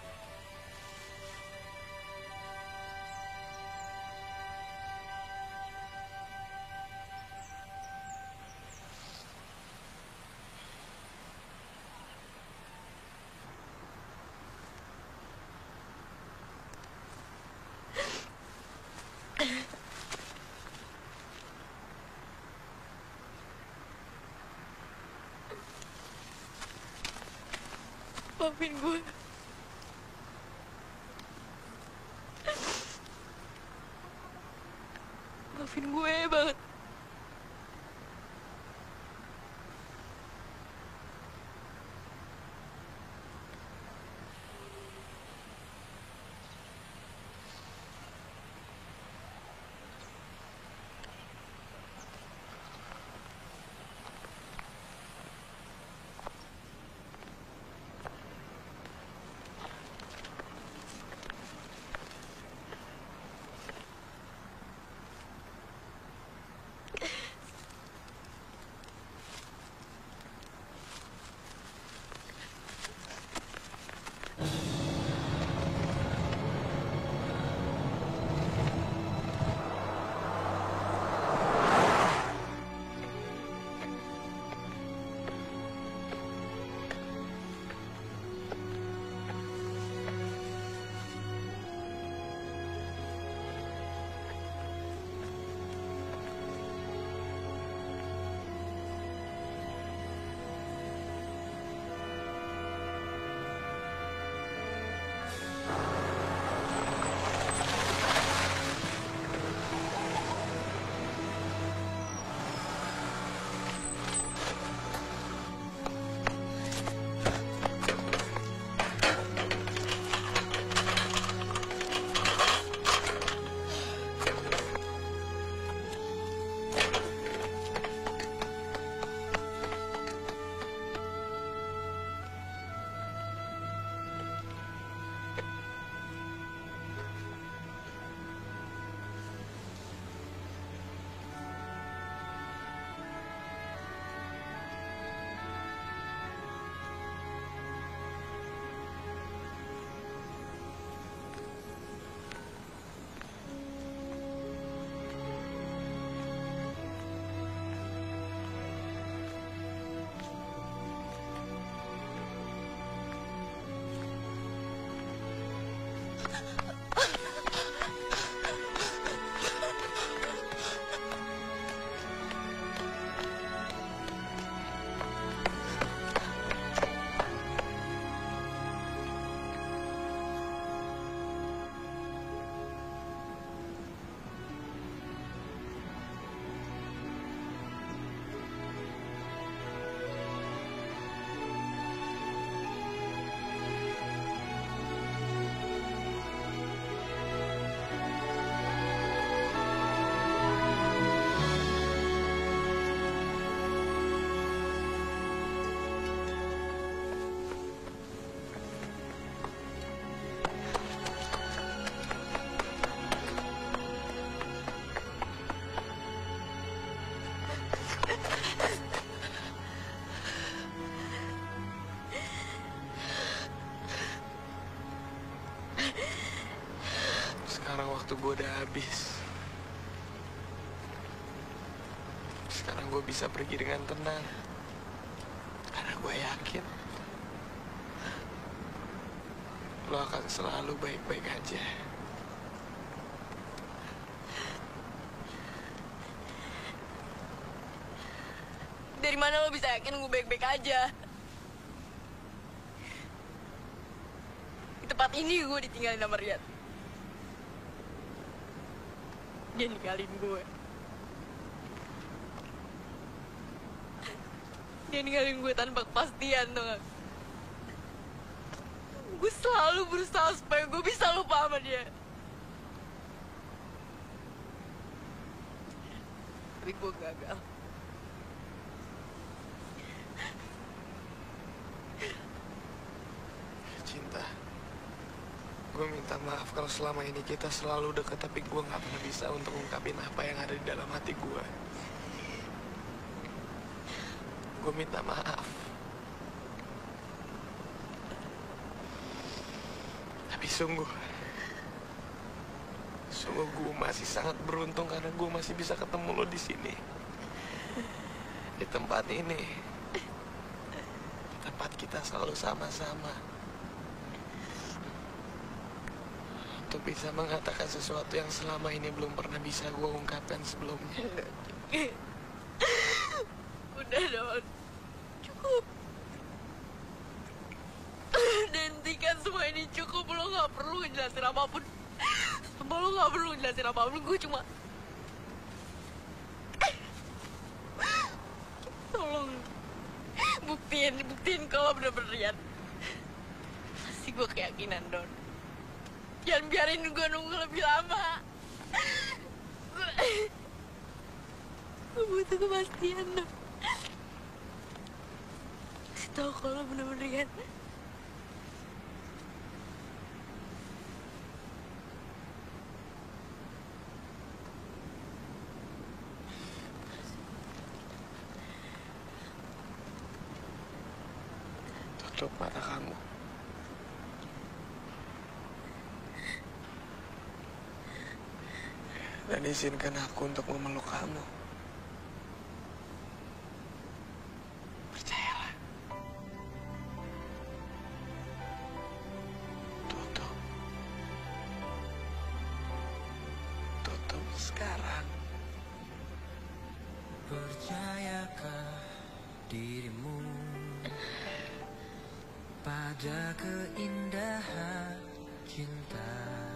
Maafin gue. Maafin gue banget. waktu gue udah habis. Sekarang gue bisa pergi dengan tenang. Karena gue yakin lo akan selalu baik-baik aja. Dari mana lo bisa yakin gue baik-baik aja? Di tempat ini gue ditinggalin sama Rian. Dia ninggalin gue. Dia ninggalin gue tanpa kepastian, tuh gak? Gue selalu berusaha supaya gue bisa lupa sama dia. Tapi gue gagal. Cinta, gue minta maaf kalau selama ini kita selalu dekat, tapi gue gak pernah bisa untuk ungkapin apa yang ada di dalam hati gue. Gue minta maaf. Tapi sungguh, sungguh gue masih sangat beruntung karena gue masih bisa ketemu lo di sini, di tempat ini, tempat kita selalu sama-sama, untuk bisa mengatakan sesuatu yang selama ini belum pernah bisa gue ungkapkan sebelumnya. Udah dong, cukup. Hentikan semua ini, cukup. Lo gak perlu ngejelasin apapun. Sumpah lo gak perlu ngejelasin apapun. Gue cuma tolong buktiin, buktiin kalau bener-bener Rian. Kasih gue keyakinan, Don. Jangan biarin gue nunggu lebih lama. Gue butuh kepastian, Don. Kasih tau kalau bener-bener Rian. Tutup mata kamu. Dan izinkan aku untuk memeluk kamu. Percayalah. Tutup. Tutup sekarang. Percayakah dirimu pada keindahan cinta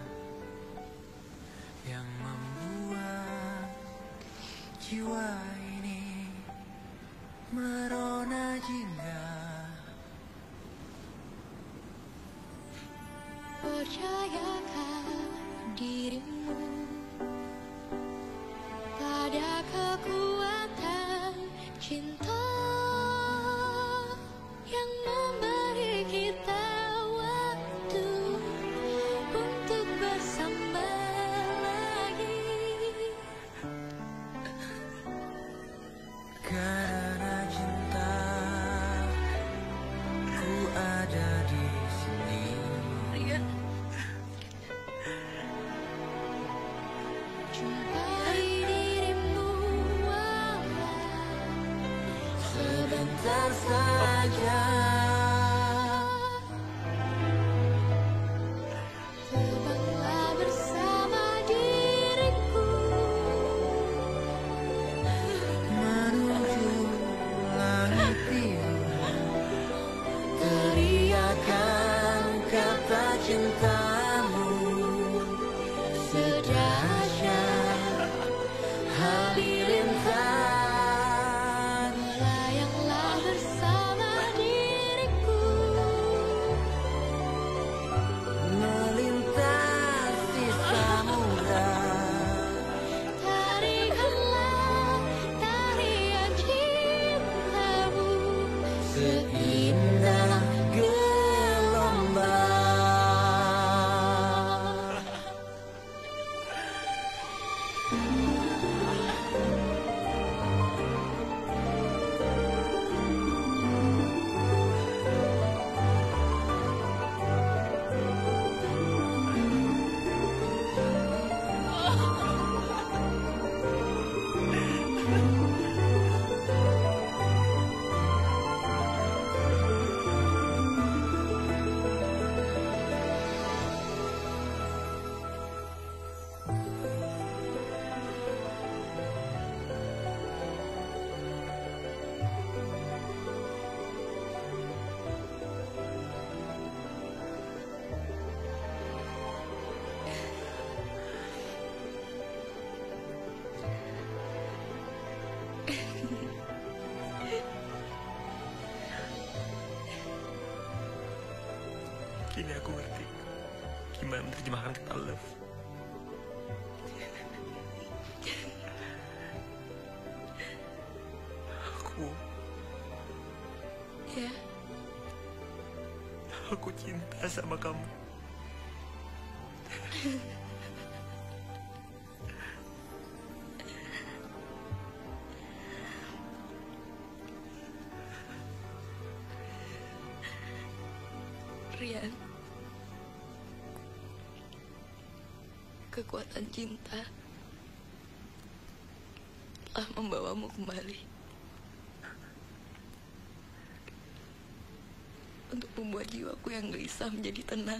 yang membuat jiwa ini merona jingga. Percayakah dirimu pada kekuatan cinta yang memberi kita waktu untuk bersama lagi. Karena cinta ku ada di sini. Jumpai dirimu walau sebentar saja. Terbanglah bersama diriku menuju langit biru. Teriakan kata cintamu sedahsyat halilintar. Melayanglah bersama diriku melintasi samudra. tarikanlah tarian cintamu Seindah gelombang. aku ngerti gimana menerjemahkan kata love. Aku... Ya, Aku cinta sama kamu. Rian, kekuatan cinta telah membawamu kembali untuk membuat jiwaku yang gelisah menjadi tenang.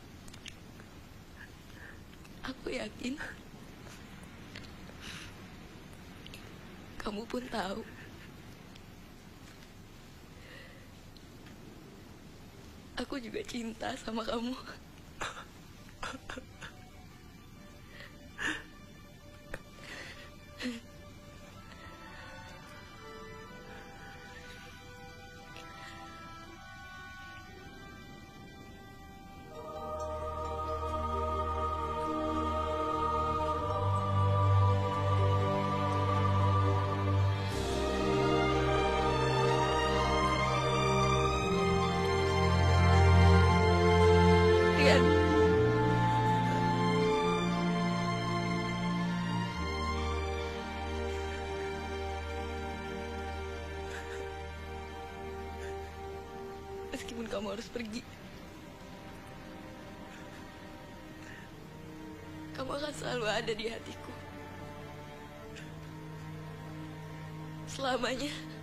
Aku yakin kamu pun tahu aku juga cinta sama kamu. Rian, meskipun kamu harus pergi, kamu akan selalu ada di hatiku selamanya.